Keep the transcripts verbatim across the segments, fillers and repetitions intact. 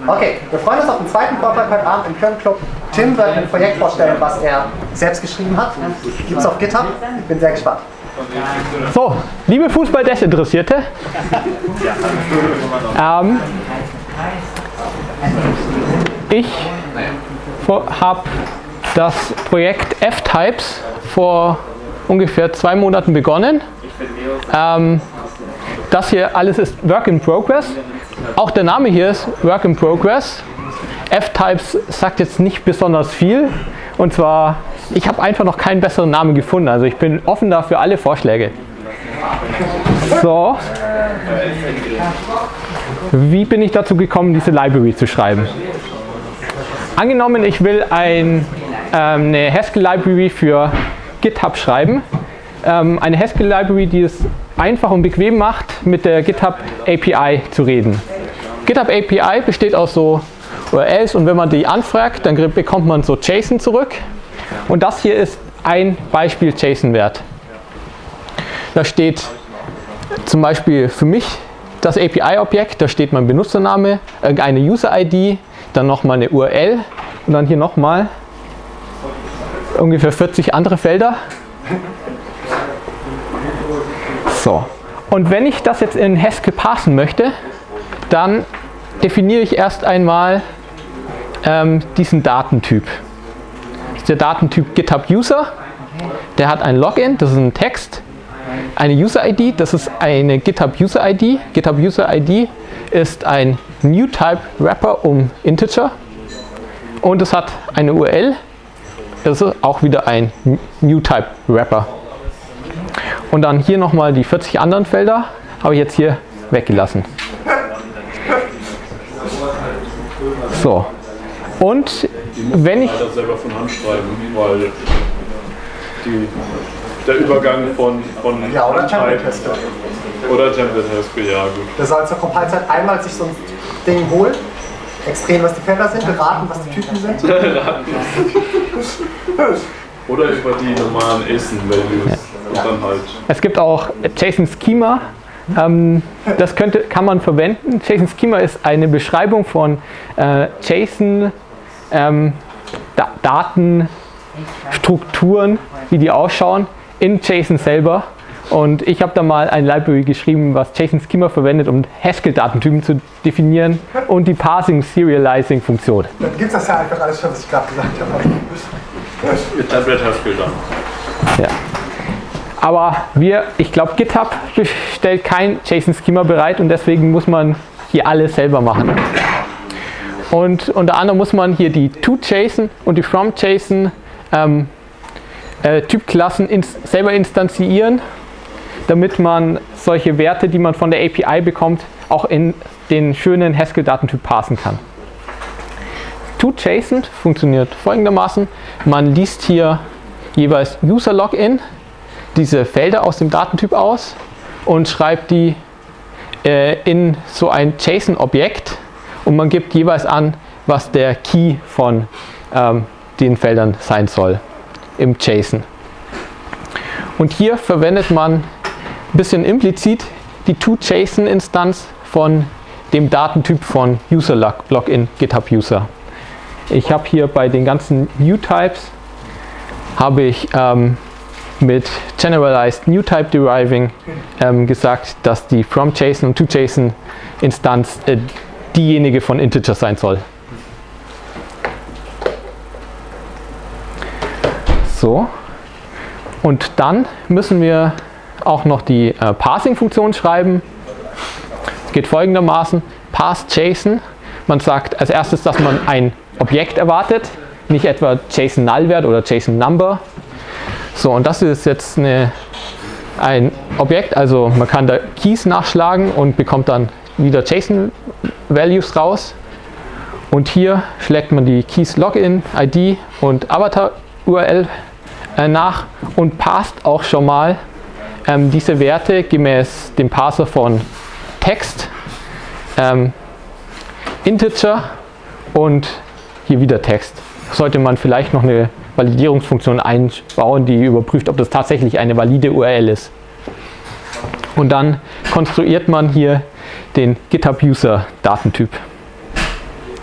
Okay, wir freuen uns auf den zweiten Vortrag heute Abend im Köln-Club. Tim wird ein Projekt vorstellen, was er selbst geschrieben hat. Gibt es auf GitHub. Ich bin sehr gespannt. So, liebe Fußball-Desinteressierte, ähm, ich habe das Projekt F-Types vor ungefähr zwei Monaten begonnen. Ähm, das hier alles ist Work in Progress. Auch der Name hier ist Work in Progress. F-Types sagt jetzt nicht besonders viel. Und zwar, ich habe einfach noch keinen besseren Namen gefunden. Also ich bin offen da für alle Vorschläge. So. Wie bin ich dazu gekommen, diese Library zu schreiben? Angenommen, ich will ein, ähm, eine Haskell-Library für GitHub schreiben. Ähm, eine Haskell-Library, die es einfach und bequem macht, mit der GitHub A P I zu reden. GitHub A P I besteht aus so U R Ls und wenn man die anfragt, dann bekommt man so JSON zurück. Und das hier ist ein Beispiel JSON-Wert. Da steht zum Beispiel für mich das A P I-Objekt, da steht mein Benutzername, eine User-I D, dann nochmal eine U R L und dann hier nochmal ungefähr vierzig andere Felder. So. Und wenn ich das jetzt in Haskell parsen möchte, dann definiere ich erst einmal ähm, diesen Datentyp. Das ist der Datentyp GitHub User. Der hat ein Login, das ist ein Text. Eine User-I D, das ist eine GitHub User-I D. GitHub User-I D ist ein New-Type-Wrapper um Integer. Und es hat eine U R L, das ist auch wieder ein New-Type-Wrapper. Und dann hier nochmal die vierzig anderen Felder, habe ich jetzt hier weggelassen. So. Und wenn ich... das selber von Hand schreiben, weil die, der Übergang von... von ja, oder Template Haskell. Oder Template Haskell, ja gut. Der soll zur Compile-Zeit einmal sich so ein Ding holen, extrem, was die Felder sind, beraten, was die Typen sind. Oder über die normalen ASIN-Values. Ja. Und dann halt. Es gibt auch JSON Schema. Ähm, das könnte, kann man verwenden. JSON Schema ist eine Beschreibung von äh, JSON ähm, da Datenstrukturen, wie die ausschauen, in JSON selber. Und ich habe da mal ein Library geschrieben, was JSON Schema verwendet, um Haskell-Datentypen zu definieren und die Parsing-Serializing-Funktion. Dann gibt es das ja einfach alles schon, was ich gerade gesagt habe. Mit Template Haskell dann. Ja. Aber wir, ich glaube, GitHub stellt kein JSON-Schema bereit und deswegen muss man hier alles selber machen. Und unter anderem muss man hier die ToJSON und die FromJSON ähm, äh, Typklassen ins, selber instanzieren, damit man solche Werte, die man von der A P I bekommt, auch in den schönen Haskell-Datentyp parsen kann. ToJSON funktioniert folgendermaßen. Man liest hier jeweils User-Login, diese Felder aus dem Datentyp aus und schreibt die äh, in so ein JSON-Objekt und man gibt jeweils an, was der Key von ähm, den Feldern sein soll im JSON. Und hier verwendet man ein bisschen implizit die ToJSON-Instanz von dem Datentyp von User-Login GitHub User. Ich habe hier bei den ganzen New-Types habe ich ähm, mit Generalized New Type Deriving ähm, gesagt, dass die FromJSON und ToJSON Instanz äh, diejenige von Integer sein soll. So. Und dann müssen wir auch noch die äh, Parsing-Funktion schreiben. Es geht folgendermaßen: ParseJSON. Man sagt als erstes, dass man ein Objekt erwartet, nicht etwa JSON-Null-Wert oder JSON-Number. So, und das ist jetzt eine, ein Objekt, also man kann da Keys nachschlagen und bekommt dann wieder JSON-Values raus. Und hier schlägt man die Keys Login, I D und Avatar-U R L äh, nach und parst auch schon mal ähm, diese Werte gemäß dem Parser von Text, ähm, Integer und hier wieder Text. Sollte man vielleicht noch eine Validierungsfunktion einbauen, die überprüft, ob das tatsächlich eine valide U R L ist. Und dann konstruiert man hier den GitHub User Datentyp.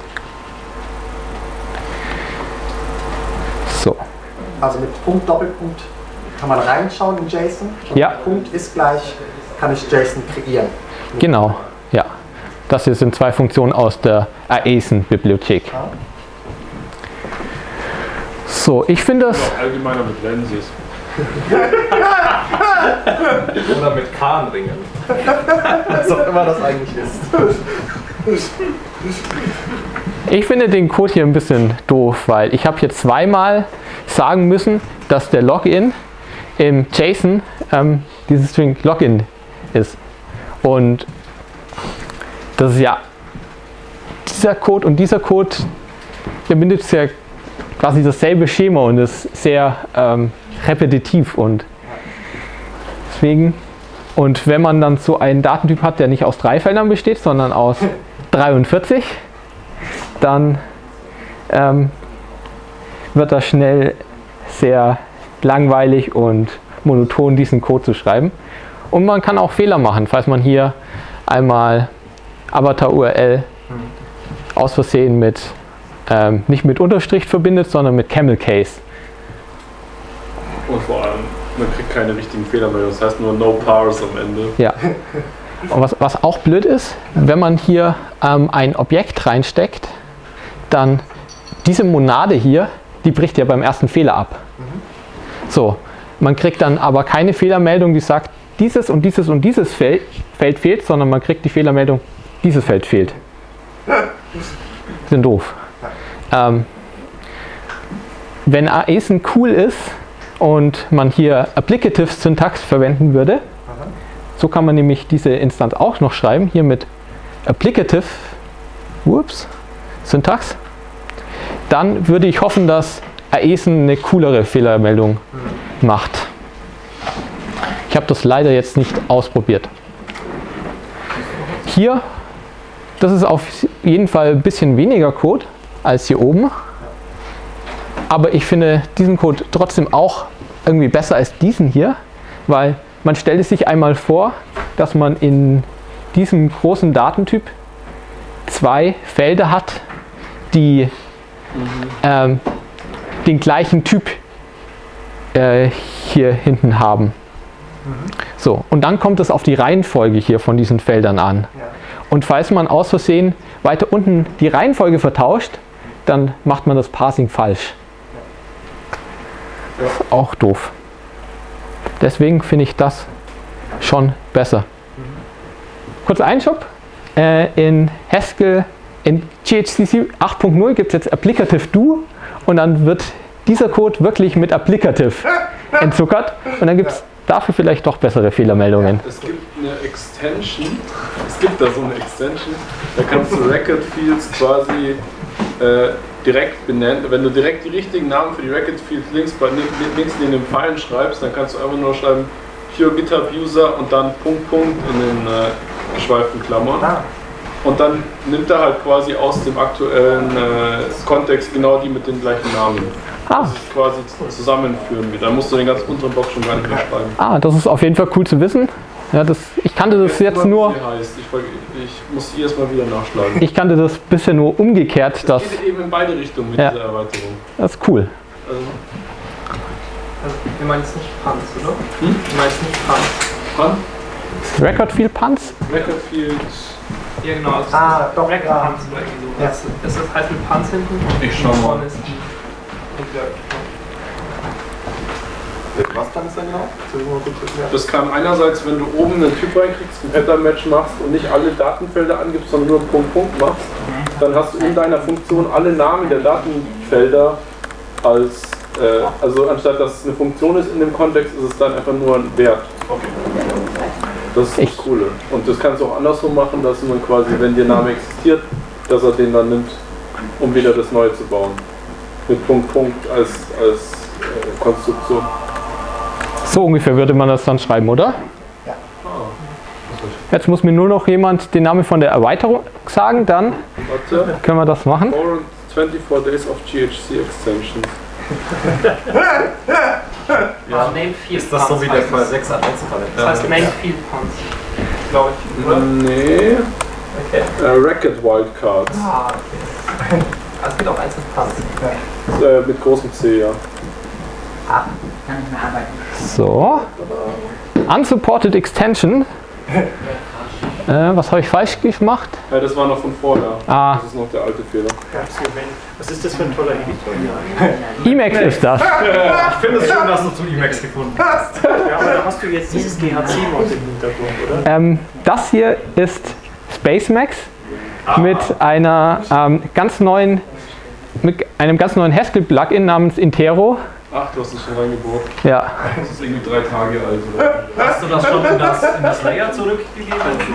So. Also mit Punkt, Doppelpunkt kann man reinschauen in JSON. Und Ja. Punkt ist gleich, kann ich JSON kreieren. Genau, ja. Das hier sind zwei Funktionen aus der AESON-Bibliothek. Ja. So, ich finde das. Allgemeiner mit Lenses. Oder mit Kahnringen. Was auch immer das eigentlich ist. Ich finde den Code hier ein bisschen doof, weil ich habe hier zweimal sagen müssen, dass der Login im JSON ähm, dieses String Login ist. Und das ist ja dieser Code und dieser Code, der benutzt ja quasi dasselbe Schema und ist sehr ähm, repetitiv und deswegen. Und wenn man dann so einen Datentyp hat, der nicht aus drei Feldern besteht, sondern aus dreiundvierzig, dann ähm, wird das schnell sehr langweilig und monoton, diesen Code zu schreiben. Und man kann auch Fehler machen, falls man hier einmal Avatar-U R L aus Versehen mit ähm, nicht mit Unterstrich verbindet, sondern mit Camel Case. Und vor allem, man kriegt keine richtigen Fehlermeldungen, das heißt nur No Parse am Ende. Ja. Und was, was auch blöd ist, wenn man hier ähm, ein Objekt reinsteckt, dann diese Monade hier, die bricht ja beim ersten Fehler ab. So, man kriegt dann aber keine Fehlermeldung, die sagt, dieses und dieses und dieses Feld, Feld fehlt, sondern man kriegt die Fehlermeldung, dieses Feld fehlt. Sind doof. Ähm, wenn AESON cool ist und man hier Applicative Syntax verwenden würde, so kann man nämlich diese Instanz auch noch schreiben, hier mit Applicative ups, Syntax, dann würde ich hoffen, dass AESON eine coolere Fehlermeldung macht. Ich habe das leider jetzt nicht ausprobiert. Hier, das ist auf jeden Fall ein bisschen weniger Code als hier oben, aber ich finde diesen Code trotzdem auch irgendwie besser als diesen hier, weil man stellt es sich einmal vor, dass man in diesem großen Datentyp zwei Felder hat, die mhm. ähm, den gleichen Typ äh, hier hinten haben. Mhm. So, und dann kommt es auf die Reihenfolge hier von diesen Feldern an. Ja. Und falls man aus Versehen weiter unten die Reihenfolge vertauscht, dann macht man das Parsing falsch. Ja. Das ist auch doof. Deswegen finde ich das schon besser. Mhm. Kurzer Einschub. Äh, in Haskell, in G H C C acht Punkt null gibt es jetzt Applicative Do und dann wird dieser Code wirklich mit Applicative entzuckert und dann gibt es dafür vielleicht doch bessere Fehlermeldungen. Es gibt eine Extension, es gibt da so eine Extension, da kannst du Record Fields quasi äh, direkt benennen. Wenn du direkt die richtigen Namen für die Record Fields links, bei, links in den Pfeilen schreibst, dann kannst du einfach nur schreiben Pure GitHub User und dann Punkt, Punkt in den äh, geschweiften Klammern. Und dann nimmt er halt quasi aus dem aktuellen äh, Kontext genau die mit den gleichen Namen. Ah. Das ist quasi zusammenführen. Da musst du den ganz unteren Block schon gar nicht mehr schreiben. Ah, das ist auf jeden Fall cool zu wissen. Ja, das, ich kannte das jetzt nur. Heißt. Ich, ich muss hier erstmal wieder nachschlagen. Ich kannte das bisher nur umgekehrt. Das dass geht eben in beide Richtungen mit ja. dieser Erweiterung. Das ist cool. Also, also ihr meint es nicht Punts, oder? Hm? Ihr meint es nicht Punts. Punts? Record Field Punts? Record Field. Ja genau, also ah, doch, Record ja. Punts oder irgendwie so. Ja. Das, das ist halt mit Punts hinten. Ich schau mal. Vorne ist die. Was dann ist dann genau? Das kann einerseits, wenn du oben einen Typ reinkriegst, ein Pattern-Match machst und nicht alle Datenfelder angibst, sondern nur Punkt, Punkt machst, dann hast du in deiner Funktion alle Namen der Datenfelder als, äh, also anstatt dass es eine Funktion ist in dem Kontext, ist es dann einfach nur ein Wert. Das ist das Coole. Und das kannst du auch andersrum machen, dass man quasi, wenn der Name existiert, dass er den dann nimmt, um wieder das Neue zu bauen. Mit Punkt, Punkt als, als äh, Konstruktion. So ungefähr würde man das dann schreiben, oder? Ja. Jetzt muss mir nur noch jemand den Namen von der Erweiterung sagen, dann Warte. können wir das machen. vierundzwanzig Days of G H C Extension. Ja. Name Field Ist das so wie der Fall sechs Adventskalender? Das heißt Name Field Punts, glaube ich, oder? Nee. Okay. Uh, Record Wildcards. Ah, okay. Ah, es gibt auch eins mit Panz. Äh, mit großem C, ja. Ach, kann nicht mehr arbeiten. So. Unsupported Extension. Äh, was habe ich falsch gemacht? Ja, das war noch von vorher. Ah. Das ist noch der alte Fehler. Was ist das für ein toller Editor? Emacs ist das. Ich finde es schön, dass du zu Emacs gefunden hast. Ja, aber da hast du jetzt dieses G H C-Mod im Hintergrund, oder? Ähm, das hier ist Spacemacs mit einer ähm, ganz neuen, mit einem ganz neuen Haskell-Plugin namens Intero. Ach, du hast es schon reingebaut. Ja. Das ist irgendwie drei Tage alt, oder? Hast du das schon in das, in das Layer zurückgegeben?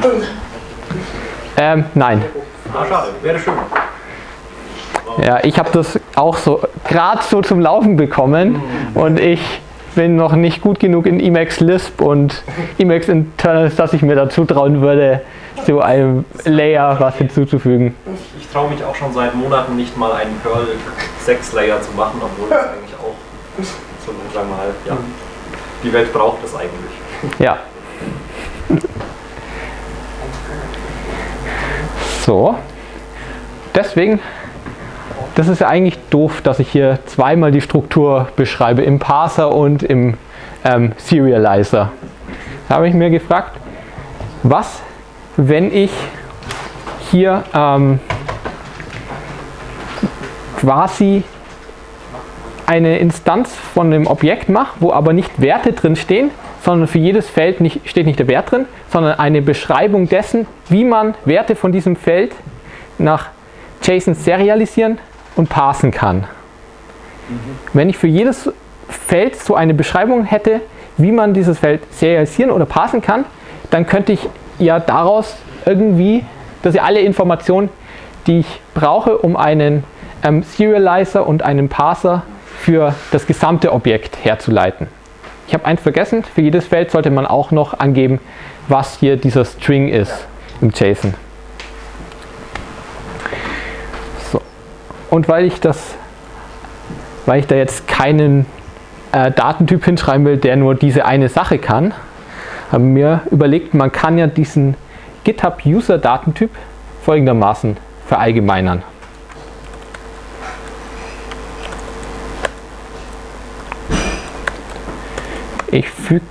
Ähm, nein. Ah, schade. Wäre schön. Ja, ich habe das auch so gerade so zum Laufen bekommen und ich bin noch nicht gut genug in Emacs Lisp und Emacs Internals, dass ich mir dazu trauen würde, so einem Layer was hinzuzufügen. Ich traue mich auch schon seit Monaten nicht mal einen Perl sechs Layer zu machen, obwohl das eigentlich auch so, sagen wir mal, ja, die Welt braucht es eigentlich. Ja. So. Deswegen, das ist ja eigentlich doof, dass ich hier zweimal die Struktur beschreibe, im Parser und im ähm, Serializer. Da habe ich mir gefragt, was, wenn ich hier ähm, quasi eine Instanz von dem Objekt mache, wo aber nicht Werte drin stehen, sondern für jedes Feld nicht, steht nicht der Wert drin, sondern eine Beschreibung dessen, wie man Werte von diesem Feld nach JSON serialisieren und parsen kann. Mhm. Wenn ich für jedes Feld so eine Beschreibung hätte, wie man dieses Feld serialisieren oder parsen kann, dann könnte ich ja daraus irgendwie, dass ja alle Informationen, die ich brauche, um einen ähm, Serializer und einen Parser für das gesamte Objekt herzuleiten. Ich habe eins vergessen, für jedes Feld sollte man auch noch angeben, was hier dieser String ist im JSON. So. Und weil ich das, weil ich da jetzt keinen äh, Datentyp hinschreiben will, der nur diese eine Sache kann, haben wir überlegt, man kann ja diesen GitHub-User-Datentyp folgendermaßen verallgemeinern. Ich füge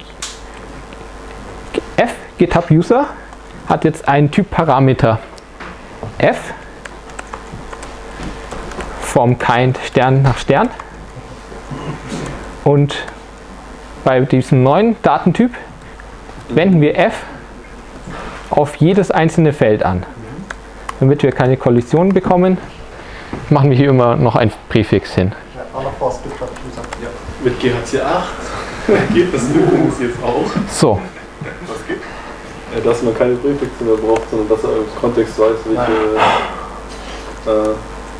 f GitHub User hat jetzt einen Typparameter f vom Kind Stern nach Stern und bei diesem neuen Datentyp wenden wir f auf jedes einzelne Feld an. Damit wir keine Kollisionen bekommen, machen wir hier immer noch ein Präfix hin. Ja, auch noch vor GitHub User. Ja, mit G H C acht geht das übrigens jetzt auch. So. Was geht? Ja, dass man keine Präfixe mehr braucht, sondern dass er im Kontext weiß, welche. Äh,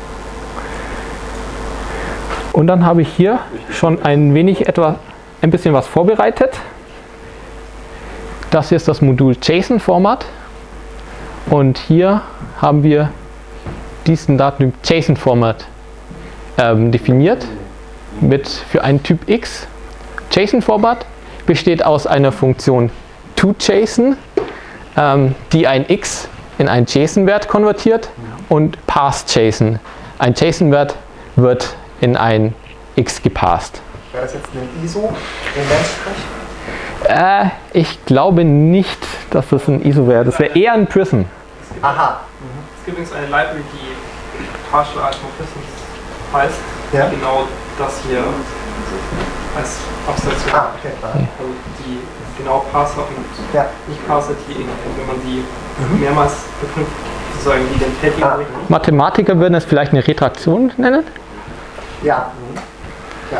Und dann habe ich hier schon ein wenig etwa ein bisschen was vorbereitet. Das hier ist das Modul JSON-Format. Und hier haben wir diesen Datentyp JSON-Format ähm, definiert mit für einen Typ X. JSON-Format besteht aus einer Funktion toJSON, ähm, die ein X in einen JSON-Wert konvertiert, und parseJSON. Ein JSON-Wert wird in ein X geparsed. Wäre das jetzt ein I S O, den Mensch spricht? Äh, ich glaube nicht, dass das ein I S O wäre. Das wäre eher ein Prism. Aha. Es gibt übrigens eine Library, die Partial Isomorphisms heißt, Ja. die genau das hier als Abstraktion. Ah, okay, klar. Also die genau Parser und Ja. nicht Parser, die, wenn man die mehrmals verknüpft, sozusagen die Identität Ah. Mathematiker würden es vielleicht eine Retraktion nennen. Ja. Ja.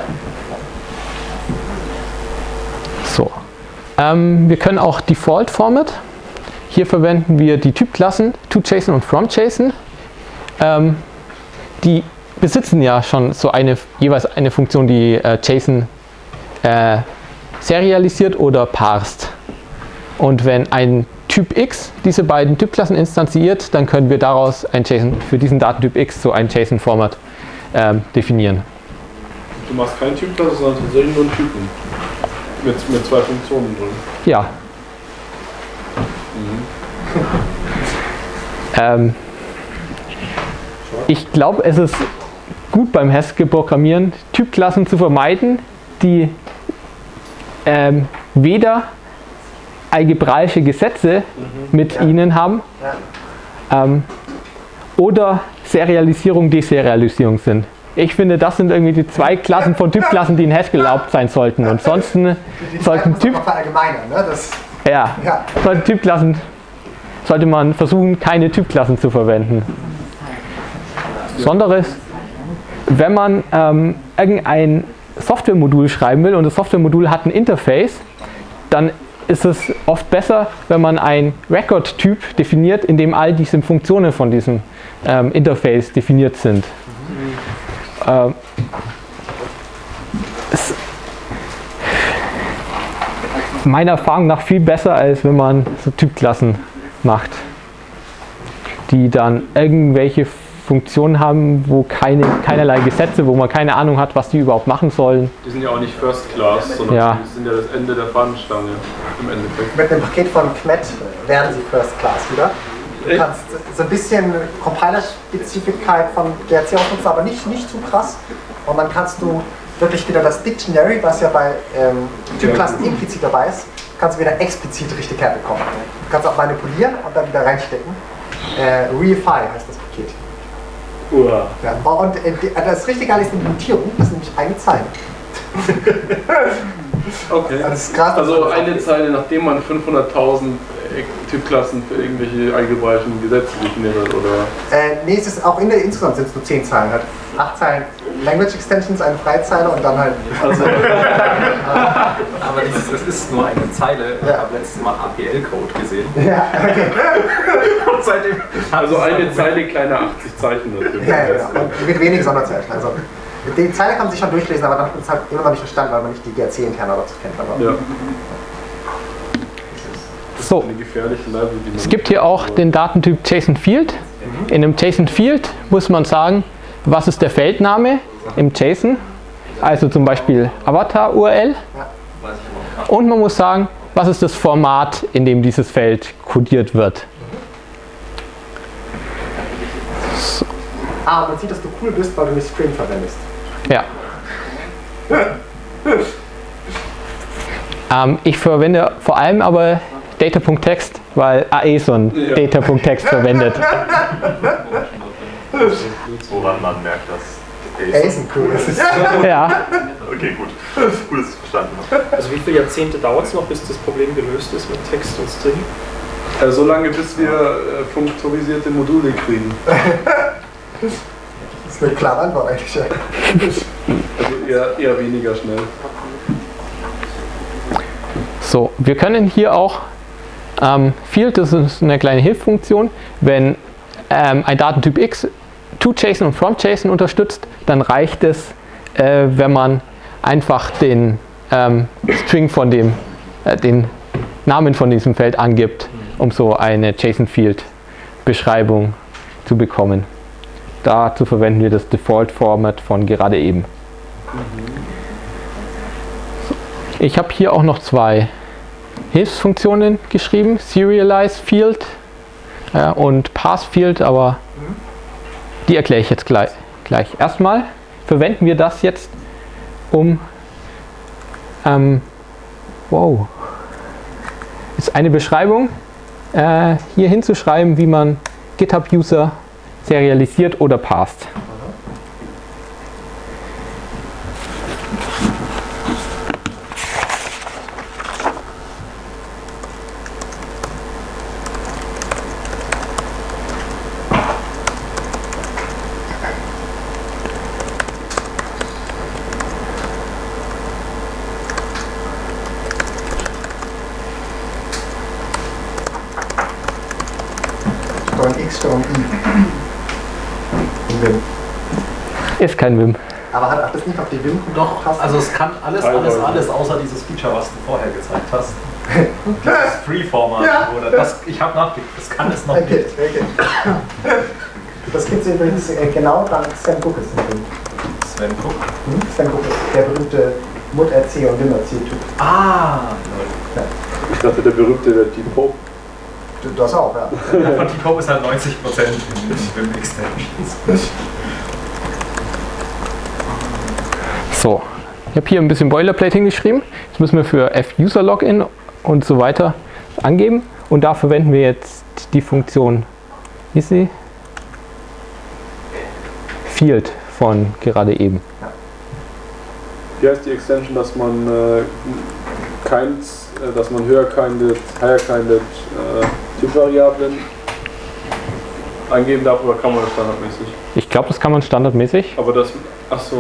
So. Ähm, wir können auch Default Format. Hier verwenden wir die Typklassen toJSON und fromJSON. Ähm, die besitzen ja schon so eine, jeweils eine Funktion, die äh, JSON äh, serialisiert oder parsed. Und wenn ein Typ X diese beiden Typklassen instanziert, dann können wir daraus ein JSON für diesen Datentyp X so ein JSON-Format ähm, definieren. Du machst keinen Typklasse, sondern tatsächlich nur einen Typen. Mit, mit zwei Funktionen drin. Ja. Mhm. ähm, Schade. ich glaube, es ist gut beim Haskell-Programmieren, Typklassen zu vermeiden, die ähm, weder algebraische Gesetze mhm. mit ja. ihnen haben ja. ähm, oder Serialisierung, Deserialisierung sind. Ich finde, das sind irgendwie die zwei Klassen von Typklassen, die in Haskell erlaubt sein sollten. Und ansonsten sollten Typ ne? das, ja, ja. Sollten Typklassen sollte man versuchen, keine Typklassen zu verwenden. Besonderes, wenn man ähm, irgendein Softwaremodul schreiben will und das Softwaremodul hat ein Interface, dann ist es oft besser, wenn man ein Record-Typ definiert, in dem all diese Funktionen von diesem ähm, Interface definiert sind. Ähm, ist meiner Erfahrung nach viel besser, als wenn man so Typklassen macht, die dann irgendwelche Funktionen haben, wo keine, keinerlei Gesetze, wo man keine Ahnung hat, was die überhaupt machen sollen. Die sind ja auch nicht First Class, sondern ja. die sind ja das Ende der Fahnenstange im Endeffekt. Mit dem Paket von Kmet werden sie First Class wieder. Du kannst so ein bisschen Compiler-Spezifität von G R C ausnutzen, aber nicht, nicht zu krass. Und dann kannst du wirklich wieder das Dictionary, was ja bei ähm, Typklassen ja. implizit dabei ist, kannst du wieder explizit richtig herbekommen. Du kannst auch manipulieren und dann wieder reinstecken. Äh, Reify heißt das Paket. Uah. Ja, und äh, das richtig geil ist eine Notierung, das ist nämlich eine Zeile. Okay. Das ist krass, also eine Zeile, nachdem man fünfhunderttausend Typklassen für irgendwelche algebraischen Gesetze definiert hat, oder? Äh, nee, es ist auch in der, insgesamt sind es nur zehn Zeilen. Halt acht Zeilen Language Extensions, eine Freizeile und dann halt. Also, aber das, das ist nur eine Zeile. Ich ja. habe letztes Mal A P L-Code gesehen. Ja, okay. Und seitdem also eine Zeile, kleine achtzig Zeichen natürlich. Ja, ja, ja. Und mit wenigen Sonderzeichen. Also, die Zeile kann man sich schon durchlesen, aber dann ist es halt immer noch nicht verstanden, weil man nicht die G R C-Interne dazu kennt. Aber ja. So, es gibt hier auch den Datentyp JSON-Field. In einem JSON-Field muss man sagen, was ist der Feldname im JSON, also zum Beispiel Avatar-U R L. Und man muss sagen, was ist das Format, in dem dieses Feld kodiert wird. So. Ah, man sieht, dass du cool bist, weil du nicht String verwendest. Ja. ähm, ich verwende vor allem aber Data.text, weil A E so ein ja. Data.text verwendet. Woran man merkt, dass A E so cool ist. Ja. Okay, gut. Gut, dass ich es verstanden habe. Also wie viele Jahrzehnte dauert es noch, bis das Problem gelöst ist mit Text und String? Äh, so lange, bis wir äh, funktorisierte Module kriegen. Das ist eine klare Antwort eigentlich. Also eher, eher weniger schnell. So, wir können hier auch ähm, Field, das ist eine kleine Hilfsfunktion, wenn ähm, ein Datentyp X ToJSON und FromJSON unterstützt, dann reicht es, äh, wenn man einfach den ähm, String von dem, äh, den Namen von diesem Feld angibt, um so eine JSON-Field-Beschreibung zu bekommen. Dazu verwenden wir das Default-Format von gerade eben. Ich habe hier auch noch zwei Hilfsfunktionen geschrieben, Serialize Field äh, und Parse Field, aber die erkläre ich jetzt gleich. gleich. Erstmal verwenden wir das jetzt, um ähm, wow, ist eine Beschreibung äh, hier hinzuschreiben, wie man GitHub-User serialisiert oder parst. Ist kein Vim. Aber hat das nicht auf die Vim? Doch, also es kann alles, alles, alles, außer dieses Feature, was du vorher gezeigt hast. Das Free-Format, ja. oder das, ich habe nachgedacht, das kann es noch okay, nicht. Okay. Das gibt es übrigens genau dank Sven Cook. Sven Cook? Hm? Sven Cook ist der berühmte Mut-R C und Vim-R C-Typ. Ah! Ja. Ich dachte, der berühmte wäre Deep Hope. Du, das auch, ja. Von T-Code ist halt neunzig Prozent mit Vim Extensions. So, ich habe hier ein bisschen Boilerplate hingeschrieben. Jetzt müssen wir für F-User-Login und so weiter angeben. Und da verwenden wir jetzt die Funktion, wie ist sie? Field von gerade eben. Hier heißt die Extension, dass man äh, keins, äh, dass man höher kinded, higher kinded äh, Typvariablen eingeben darf, oder kann man das standardmäßig? Ich glaube, das kann man standardmäßig. Aber das, ach so.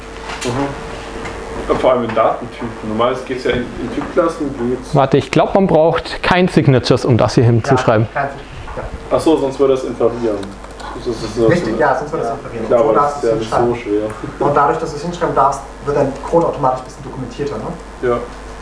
Mhm. Vor allem in Datentypen. Normalerweise geht es ja in, in Typklassen. Geht's. Warte, ich glaube, man braucht kein Signatures, um das hier hinzuschreiben. Ja, ach so, sonst würde das inferieren. Das ist so richtig, ja, sonst wird das inferieren. Klar, aber so das ist ja nicht so schwer. Und dadurch, dass du es hinschreiben darfst, wird dein Code automatisch ein bisschen dokumentierter, ne? Ja.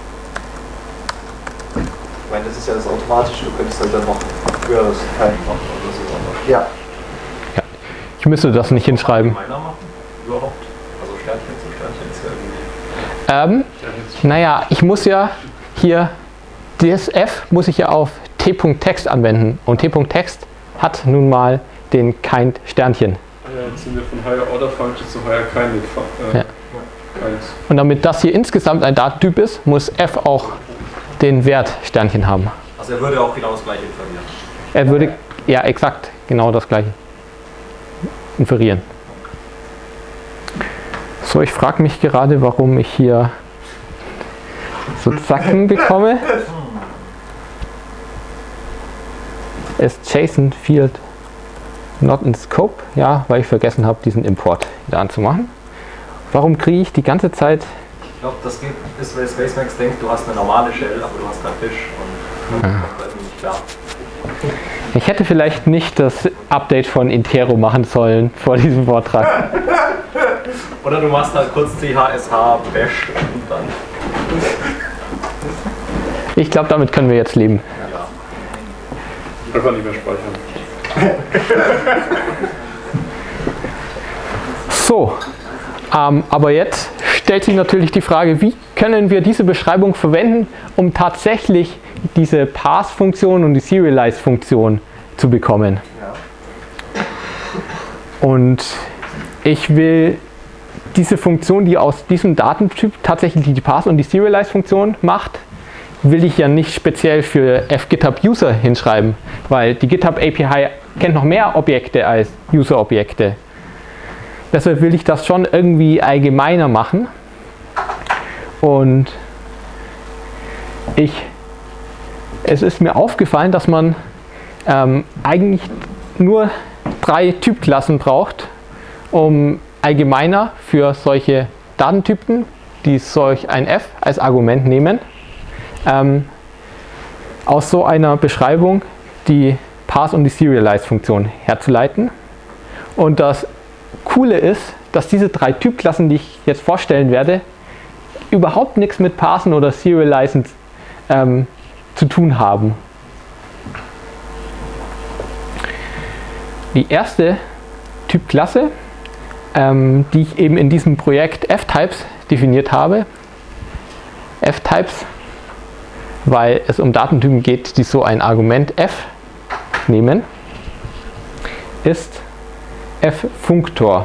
Ich meine, das ist ja das Automatische, du könntest halt dann noch höheres Teil machen oder so. Ja. Ja. Ich müsste das nicht hinschreiben. Meiner machen? Überhaupt? Also Sternchen zu Sternchen ist ja irgendwie... Ähm, naja, ich muss ja hier, das F muss ich ja auf t.text anwenden. Und t.text hat nun mal den kind Sternchen. Ja, jetzt sind wir von Higher Order Function zu Higher Kinded äh, ja. Und damit das hier insgesamt ein Datentyp ist, muss F auch den Wert Sternchen haben. Also er würde auch genau das gleiche inferieren. Er würde, ja exakt, genau das gleiche inferieren. So, ich frage mich gerade, warum ich hier so Zacken bekomme. Ist JSON Field not in Scope? Ja, weil ich vergessen habe, diesen Import wieder anzumachen. Warum kriege ich die ganze Zeit... Ich glaube, das geht, ist, weil Spacemax denkt, du hast eine normale Shell, aber du hast keinen Fisch und das kommt irgendwie nicht klar. Ich hätte vielleicht nicht das Update von Intero machen sollen vor diesem Vortrag. Oder du machst halt kurz C H S H bash und dann... Ich glaube, damit können wir jetzt leben. Ja. Einfach nicht mehr speichern. So, ähm, aber jetzt stellt sich natürlich die Frage, wie können wir diese Beschreibung verwenden, um tatsächlich diese Parse-Funktion und die Serialize-Funktion zu bekommen. Und ich will diese Funktion, die aus diesem Datentyp tatsächlich die Parse- und die Serialize-Funktion macht, will ich ja nicht speziell für F-GitHub-User hinschreiben, weil die GitHub A P I kennt noch mehr Objekte als User-Objekte. Deshalb will ich das schon irgendwie allgemeiner machen. Und ich, es ist mir aufgefallen, dass man ähm, eigentlich nur drei Typklassen braucht, um allgemeiner für solche Datentypen, die solch ein F als Argument nehmen, ähm, aus so einer Beschreibung die Parse- und die Serialize-Funktion herzuleiten. Und das Coole ist, dass diese drei Typklassen, die ich jetzt vorstellen werde, überhaupt nichts mit Parsen oder Serializen ähm, zu tun haben. Die erste Typklasse, ähm, die ich eben in diesem Projekt F-Types definiert habe, F-Types, weil es um Datentypen geht, die so ein Argument F nehmen, ist F-Functor.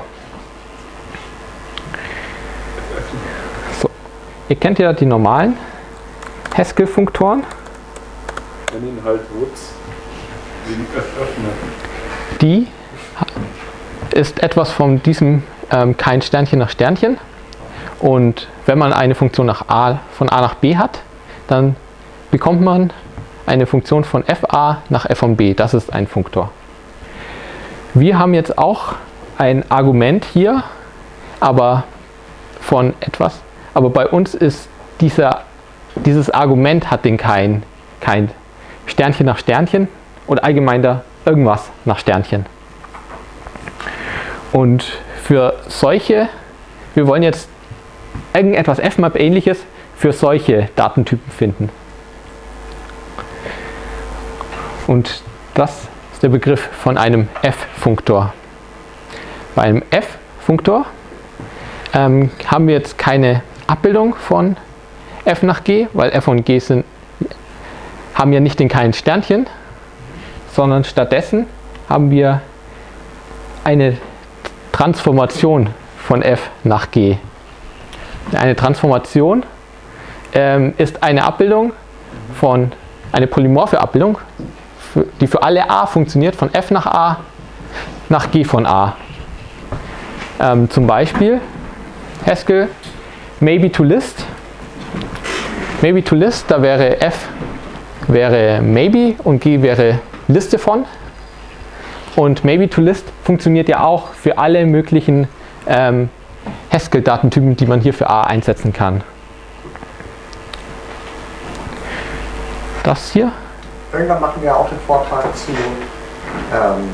So, ihr kennt ja die normalen Haskell-Funktoren. Ich nenne ihn halt Woods, wegen F-Öffner. Die ist etwas von diesem ähm, kein Sternchen nach Sternchen. Und wenn man eine Funktion nach A, von A nach B hat, dann bekommt man eine Funktion von F A nach F von B. Das ist ein Funktor. Wir haben jetzt auch ein Argument hier, aber von etwas. Aber bei uns ist dieser, dieses Argument hat den kein, kein Sternchen nach Sternchen oder allgemeiner irgendwas nach Sternchen. Und für solche, wir wollen jetzt irgendetwas F Map ähnliches für solche Datentypen finden. Und das ist der Begriff von einem F-Funktor. Bei einem F-Funktor ähm, haben wir jetzt keine Abbildung von F nach G, weil F und G sind, haben ja nicht den kein Sternchen. sondern stattdessen haben wir eine Transformation von f nach g. Eine Transformation ähm, ist eine Abbildung von, eine polymorphe Abbildung, für, die für alle a funktioniert, von f nach a nach g von a. Ähm, zum Beispiel Haskell maybe to list. Maybe to list, da wäre f wäre maybe und g wäre Liste von. Und maybe to list funktioniert ja auch für alle möglichen ähm, Haskell-Datentypen, die man hier für a einsetzen kann. Das hier. Irgendwann machen wir auch den Vortrag zu ähm,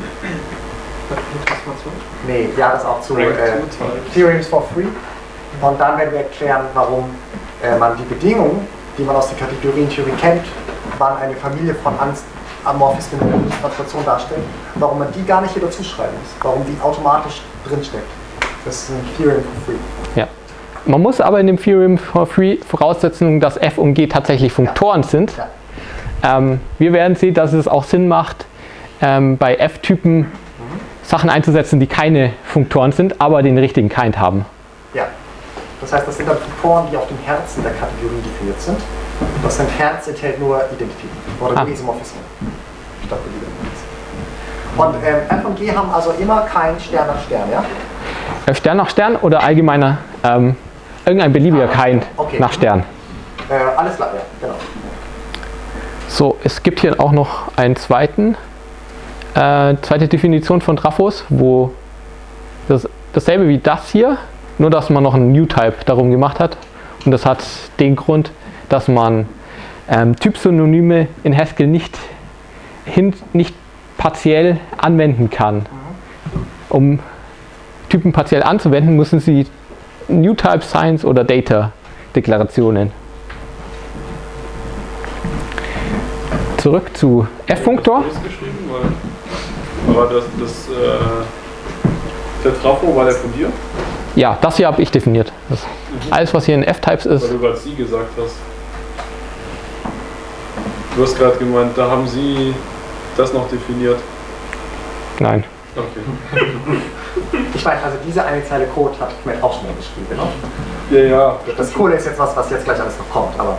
nee, ja, das auch zu äh, Theorems for Free. Und dann werden wir erklären, warum äh, man die Bedingungen, die man aus der Kategorientheorie kennt, wann eine Familie von Amorphismen in der Transformation darstellt, warum man die gar nicht hier dazu schreiben muss, warum die automatisch drinsteckt. Das ist ein Theorem for Free. Ja. Man muss aber in dem Theorem for Free voraussetzen, dass f und g tatsächlich Funktoren ja. sind. Ja. Ähm, wir werden sehen, dass es auch Sinn macht, ähm, bei F-Typen mhm. Sachen einzusetzen, die keine Funktoren sind, aber den richtigen Kind haben. Ja. Das heißt, das sind dann Funktoren, die auf dem Herzen der Kategorie definiert sind. Das sind Herz enthält nur Identitäten oder ah. Isomorphismen. Statt und ähm, F und G haben also immer kein Stern nach Stern, ja? Stern nach Stern oder allgemeiner ähm, irgendein beliebiger ah, Kind okay. nach Stern. Äh, alles klar, ja, genau. So, es gibt hier auch noch einen zweiten, äh, zweite Definition von Trafos, wo das, dasselbe wie das hier, nur dass man noch einen New-Type darum gemacht hat. Und das hat den Grund, dass man ähm, Typsynonyme in Haskell nicht, hin, nicht partiell anwenden kann. Um Typen partiell anzuwenden, müssen sie New-Type, Science oder Data-Deklarationen. Zurück zu F-Funktor. Aber das, das, äh, der Trafo, war der von dir? Ja, das hier habe ich definiert. Das mhm. Alles, was hier in F-Types ist. Weil du gerade Sie gesagt hast. Du hast gerade gemeint, da haben Sie das noch definiert. Nein. Okay. Ich weiß, also diese eine Zeile Code hat Matt auch schnell geschrieben, genau? Ja, ja. Das Coole ist jetzt was, was jetzt gleich alles noch kommt, aber...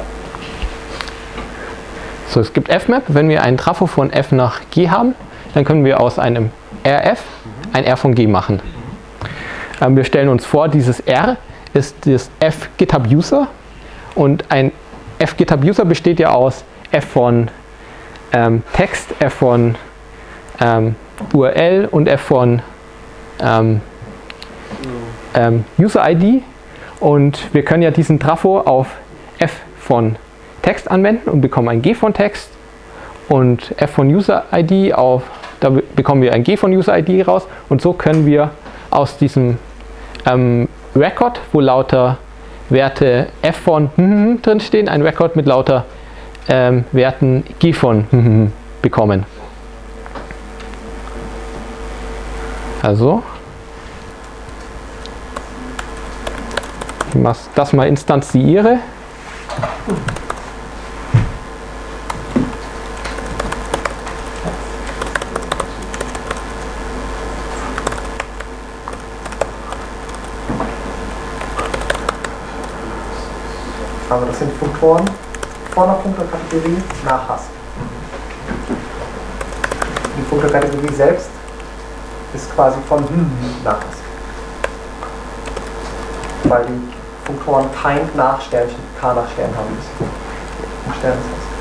So, es gibt F-Map. Wenn wir einen Trafo von F nach G haben, dann können wir aus einem R F ein R von G machen. Ähm, wir stellen uns vor, dieses R ist das F GitHub User und ein F GitHub User besteht ja aus F von ähm, Text, F von ähm, U R L und F von ähm, ähm, User I D, und wir können ja diesen Trafo auf F von Text anwenden und bekommen ein G von Text, und F von User I D auf, da bekommen wir ein G von User I D raus, und so können wir aus diesem ähm, Record, wo lauter Werte F von hm, drin stehen, ein Record mit lauter ähm, Werten G von hm, bekommen. Also ich das mal instanziere. Also das sind Funktoren vor einer Funktorkategorie nach Haskell. Die Funktorkategorie selbst ist quasi von hm nach Haskell. Weil die Funktoren Kind nach Sternchen, K nach Stern haben müssen. Stern ist Haskell.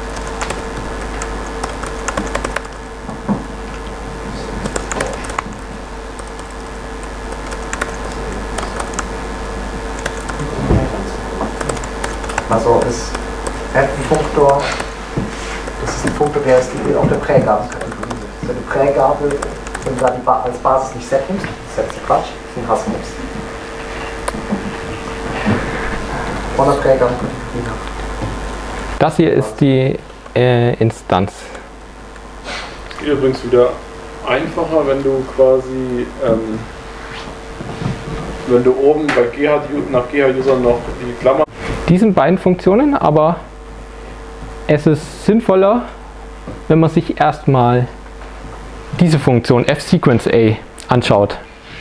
Also ist F ein Funktor, das ist ein Funktor, der ist auf der Prägabenkategorie. Also die Prägabe, wenn du da die ba als Basis nicht Set nimmst, Set ist Quatsch, den Haskell nimmst. Von der Prägabenkategorie nach. Das hier ist die äh, Instanz. Es geht übrigens wieder einfacher, wenn du quasi ähm, wenn du oben bei G H nach G H-User noch die Klammer diesen beiden Funktionen, aber es ist sinnvoller, wenn man sich erstmal diese Funktion fSequenceA anschaut.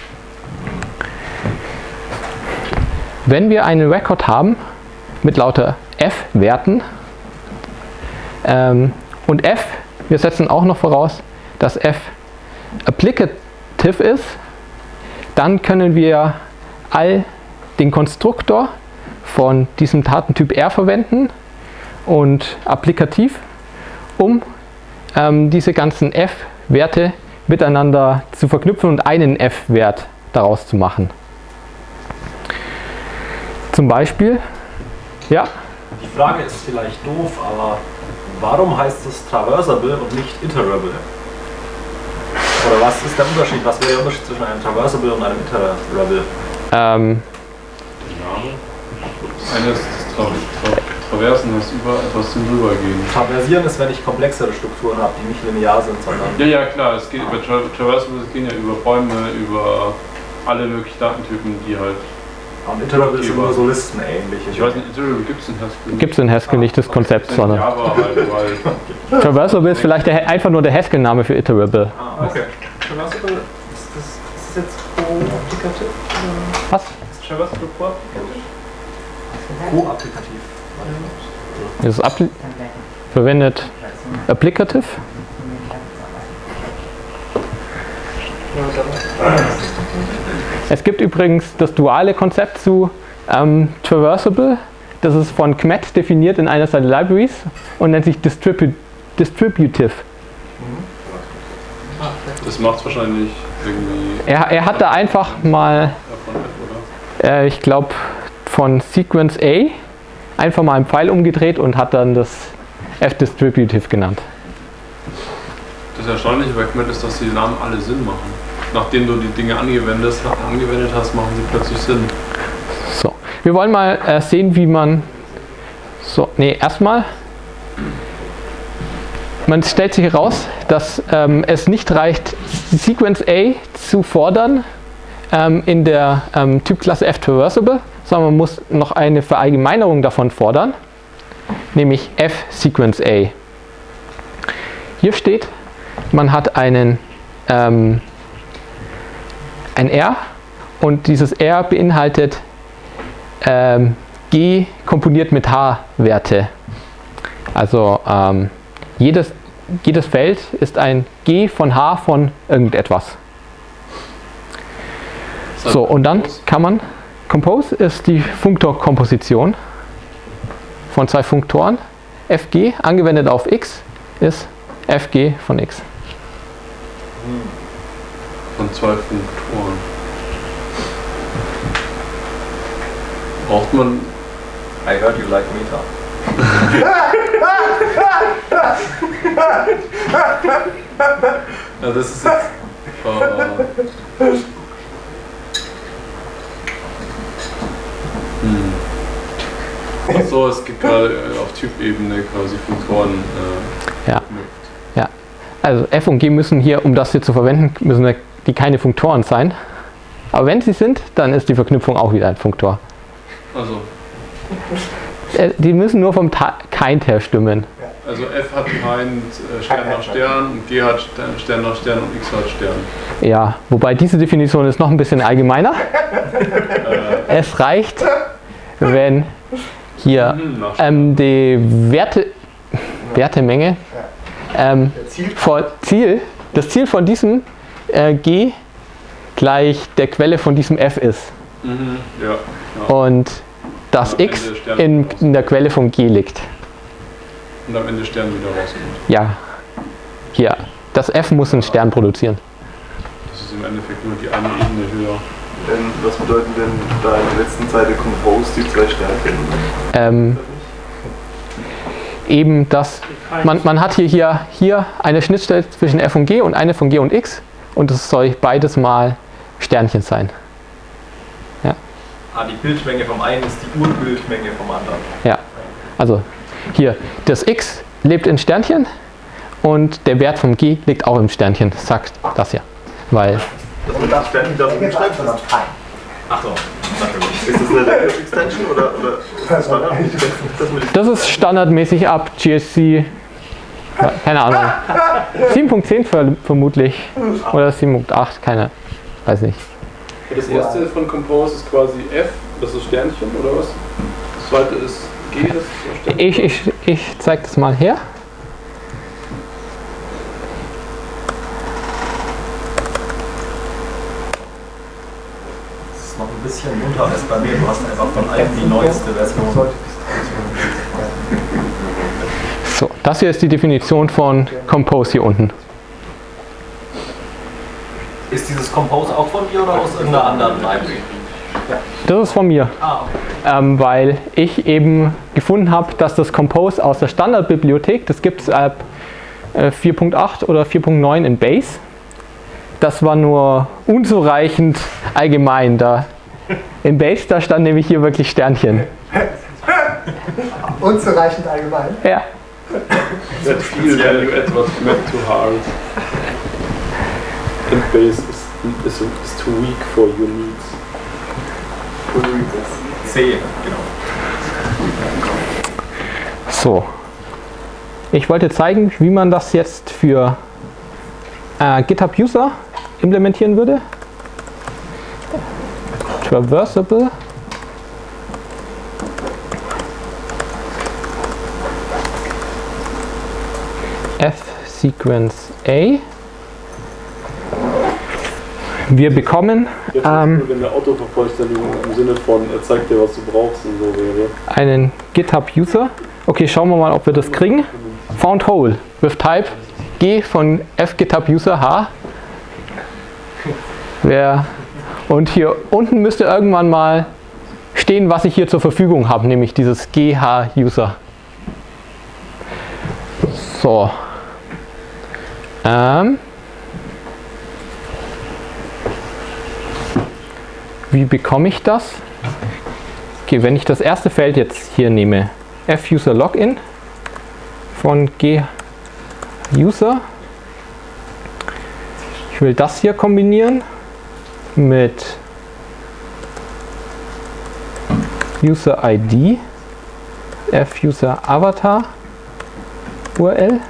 Wenn wir einen Record haben mit lauter f-Werten ähm, und f, wir setzen auch noch voraus, dass f applicative ist, dann können wir all den Konstruktor von diesem Datentyp R verwenden und applikativ, um ähm, diese ganzen f-Werte miteinander zu verknüpfen und einen f-Wert daraus zu machen. Zum Beispiel, ja? Die Frage ist vielleicht doof, aber warum heißt es traversable und nicht iterable? Oder was ist der Unterschied? Was wäre der Unterschied zwischen einem traversable und einem iterable? Ähm, Eines ist Tra Tra Traversen, das über etwas zum Rübergehen. Traversieren ist, wenn ich komplexere Strukturen habe, die nicht linear sind, sondern... Ja, ja, klar, es geht über Tra Traversable, es gehen ja über Bäume, über alle möglichen Datentypen, die halt... Und iterable sind nur so Listen ähnlich. Ich weiß nicht, iterable gibt es in Haskell. Gibt es in Haskell nicht das Konzept, sondern... Java halt, weil... Traversable ist vielleicht der, einfach nur der Haskell-Name für iterable. Ah, okay. Traversable, ist das, ist das jetzt co-applikativ? Was? Ist Traversable co-applikativ? Co-applikativ. Das ist appli verwendet applicative. Es gibt übrigens das duale Konzept zu ähm, Traversable. Das ist von C M A T definiert in einer seiner Libraries und nennt sich Distribu Distributive. Das macht es wahrscheinlich irgendwie... Er, er hat da einfach mal, äh, ich glaube, von Sequence A einfach mal einen Pfeil umgedreht und hat dann das F-Distributive genannt. Das Erstaunliche bei C M A T ist, dass die Namen alle Sinn machen. Nachdem du die Dinge angewendet, angewendet hast, machen sie plötzlich Sinn. So, wir wollen mal äh, sehen, wie man... So, nee, erstmal... Man stellt sich heraus, dass ähm, es nicht reicht, Sequence A zu fordern ähm, in der ähm, Typklasse F-Traversable, sondern man muss noch eine Verallgemeinerung davon fordern, nämlich F-Sequence A. Hier steht, man hat einen ähm, ein R und dieses R beinhaltet ähm, G komponiert mit H-Werte. Also ähm, jedes, jedes Feld ist ein G von H von irgendetwas. So, und dann kann man, Compose ist die Funktorkomposition von zwei Funktoren. Fg angewendet auf x ist Fg von x. Von zwei Funktoren. Braucht man... I heard you like Meta. Ja, das ist jetzt... Uh, hm. Achso, es gibt gerade auf Typebene quasi Funktoren. Äh, ja. ja. Also f und g müssen hier, um das hier zu verwenden, müssen die keine Funktoren sein. Aber wenn sie sind, dann ist die Verknüpfung auch wieder ein Funktor. Also. Die müssen nur vom Kind her stimmen. Also f hat Kind äh, Stern nach Stern, und g hat Stern nach Stern und x hat Stern. Ja, wobei diese Definition ist noch ein bisschen allgemeiner. äh. Es reicht, wenn hier ähm, die Werte, Wertemenge ähm, von Ziel, das Ziel von diesem äh, G gleich der Quelle von diesem F ist. Mhm, ja, ja. Und dass x in, in der Quelle von G liegt. Und am Ende Stern wieder rauskommt. Ja. Hier. Das F muss einen Stern produzieren. Das ist im Endeffekt nur die eine Ebene höher. Ähm, was bedeuten denn da in der letzten Zeile Compose die zwei Sternchen? Ähm, eben das, man, man hat hier, hier, hier eine Schnittstelle zwischen f und g und eine von g und x und es soll beides mal Sternchen sein. Ja. Ah, die Bildmenge vom einen ist die Urbildmenge vom anderen. Ja, also hier, das x lebt in Sternchen und der Wert vom g liegt auch im Sternchen, sagt das hier. Weil Das mit dem Sternchen da oben schreibt, sondern fein. Ach so, ist das eine Language Extension oder, oder ist das Standard? das ist standardmäßig ab G S C Keine Ahnung. sieben Punkt zehn ver vermutlich. Oder sieben Punkt acht, keine. Weiß nicht. Das erste von Compose ist quasi F, das ist Sternchen oder was? Das zweite ist G, das ist Sternchen. Ich, ich, ich zeig das mal her. Das ist noch ein bisschen munter als bei mir. Du hast einfach von allem die neueste Version. So, das hier ist die Definition von Compose hier unten. Ist dieses Compose auch von dir oder aus irgendeiner anderen Library? Das ist von mir, Ah, okay. ähm, weil ich eben gefunden habe, dass das Compose aus der Standardbibliothek, das gibt es ab äh, vier Punkt acht oder vier Punkt neun in Base, das war nur unzureichend allgemein. Da in Base, da stand nämlich hier wirklich Sternchen. Unzureichend allgemein. Ja. That feel when you add what's meant to hard. And base is, is, is too weak for your needs. C, genau. So. Ich wollte zeigen, wie man das jetzt für äh, GitHub User implementieren würde. Traversable. F-Sequence A. Wir bekommen Jetzt ähm, cool, wenn der Autovervollständigung im Sinne von, er zeigt dir, was du brauchst und so wäre. einen GitHub User. Okay, schauen wir mal, ob wir das kriegen. Found Hole with Type G von F GitHub User H. Wer, und hier unten müsste irgendwann mal stehen, was ich hier zur Verfügung habe, nämlich dieses G H User. So. Ähm. Wie bekomme ich das? Okay, wenn ich das erste Feld jetzt hier nehme, F-User Login von G-User. Ich will das hier kombinieren mit User I D, F-User Avatar U R L.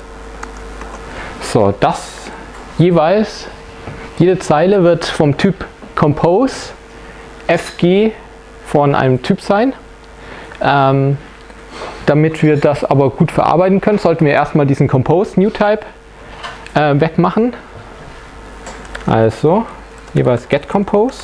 So, das jeweils, jede Zeile wird vom Typ Compose F G von einem Typ sein. Ähm, damit wir das aber gut verarbeiten können, sollten wir erstmal diesen Compose New Type äh, wegmachen. Also jeweils Get Compose.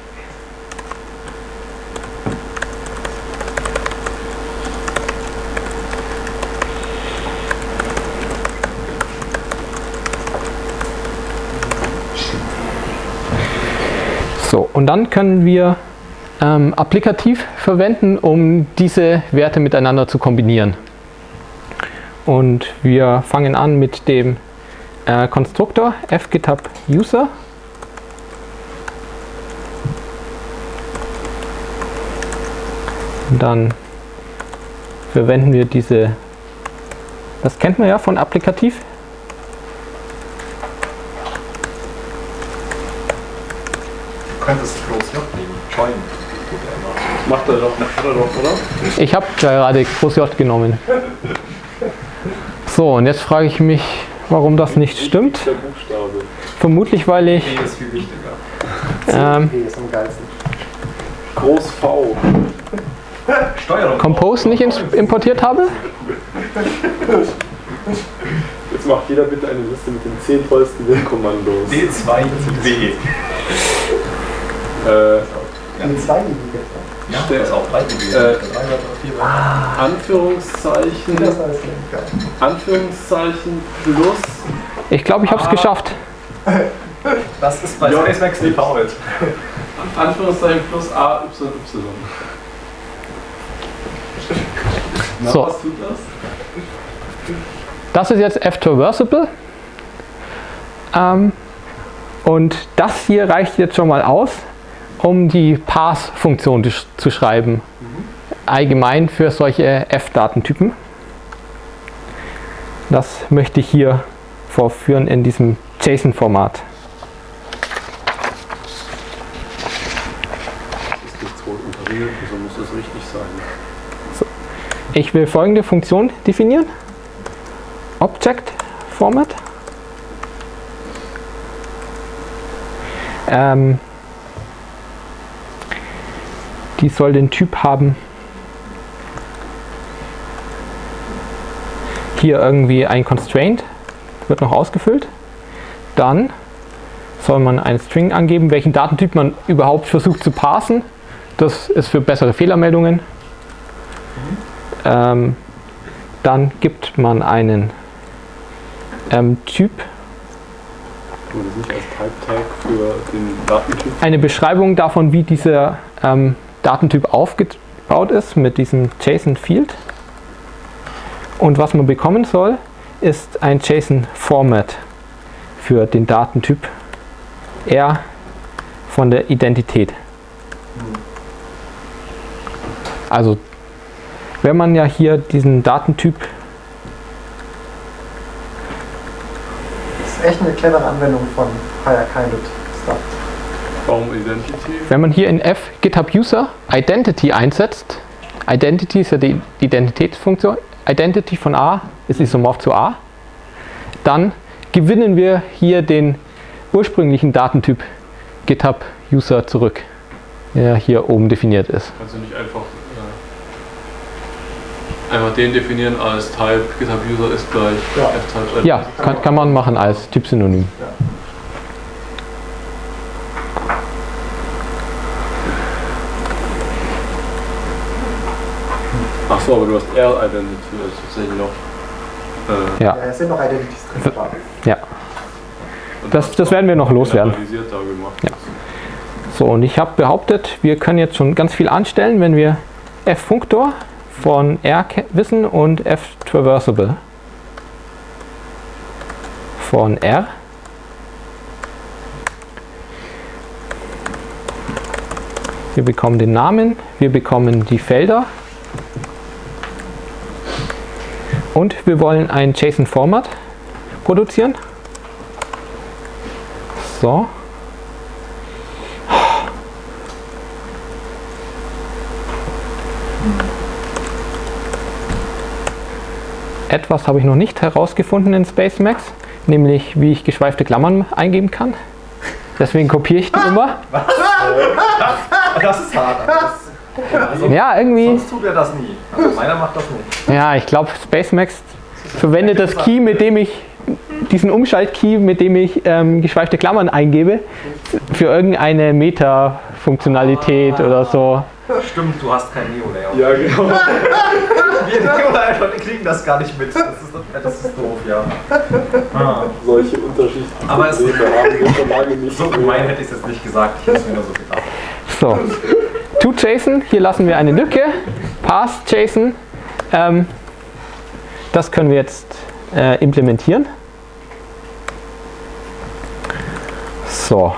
So, und dann können wir ähm, applikativ verwenden, um diese Werte miteinander zu kombinieren. Und wir fangen an mit dem äh, Konstruktor F-GitHub User. Und dann verwenden wir diese, das kennt man ja von applikativ. Du könntest Groß J nehmen. Join. Macht er doch, macht er doch, oder? Ich habe gerade Groß J genommen. So, und jetzt frage ich mich, warum das nicht stimmt. Der Buchstabe. Vermutlich, weil ich E ist viel wichtiger. ähm, Okay, ist am geilsten. Groß V. Steuerung. Compose nicht ins- importiert habe. Jetzt macht jeder bitte eine Liste mit den zehn tollsten Win-Kommandos. D zwei B. Äh, In zwei Ligen. Ja, das ist auch drei B. Äh, drei Anführungszeichen, Das alles geil. Anführungszeichen plus Ich glaube, ich habe es geschafft. Das ist bei Ja. SpaceMax default. Anführungszeichen plus A, Y, Y. Na, So. was tut das? Das ist jetzt F-Traversable. Ähm, und das hier reicht jetzt schon mal aus, um die Parse-Funktion sch- zu schreiben. Allgemein für solche F-Datentypen. Das möchte ich hier vorführen in diesem JSON-Format. Das ist nichts wohl unterriegelt, so muss es richtig sein. Ich will folgende Funktion definieren. Object Format. Ähm, die soll den Typ haben, hier irgendwie ein Constraint, wird noch ausgefüllt. Dann soll man einen String angeben, welchen Datentyp man überhaupt versucht zu parsen. Das ist für bessere Fehlermeldungen. Ähm, dann gibt man einen ähm, Typ. Und das nicht als Type-Tag für den Datentyp? Eine Beschreibung davon, wie dieser ähm, Datentyp aufgebaut ist mit diesem JSON-Field. Und was man bekommen soll, ist ein JSON-Format für den Datentyp R von der Identität. Also wenn man ja hier diesen Datentyp... Das ist echt eine clevere Anwendung von Higher Kinded Stuff. Warum Identity? Wenn man hier in F GitHub User Identity einsetzt, Identity ist ja die Identitätsfunktion, Identity von A ist isomorph zu A, dann gewinnen wir hier den ursprünglichen Datentyp GitHub User zurück, der hier oben definiert ist. Kannst du nicht einfach, äh, einfach den definieren als Type GitHub User ist gleich Ja. F-Type? Ja, kann, kann man machen als Typsynonym. Ja. Ach so, aber du hast R-Identity, das ist tatsächlich noch. Äh, Ja, Ja, es sind noch Identities drin. ja. und Das, hast das werden wir noch loswerden. generalisiert da gemacht. Ja. So, und ich habe behauptet, wir können jetzt schon ganz viel anstellen, wenn wir F-Functor von R wissen und F-Traversable von R. Wir bekommen den Namen, wir bekommen die Felder und wir wollen ein JSON-Format produzieren. So. Etwas habe ich noch nicht herausgefunden in Spacemacs, nämlich wie ich geschweifte Klammern eingeben kann. Deswegen kopiere ich die immer. Das ist hart. Das, also, Ja, irgendwie. sonst tut er das nie. Also meiner macht das nicht. Ja, ich glaube, Spacemacs verwendet das Key, mit dem ich diesen Umschalt-Key, mit dem ich ähm, geschweifte Klammern eingebe, für irgendeine Meta-Funktionalität Ah. oder so. Stimmt, du hast kein Neo-Layout. Ja, genau. Wir Neo-Layout kriegen das gar nicht mit. Das ist, das ist doof, ja. Ah. Solche unterschiedlichen Aber es- Probleme haben wir schon lange nicht. So gemein hätte ich es jetzt nicht gesagt. Ich hätte es mir nur so gedacht. So, toJSON, hier lassen wir eine Lücke, pass.json, ähm, das können wir jetzt äh, implementieren. So.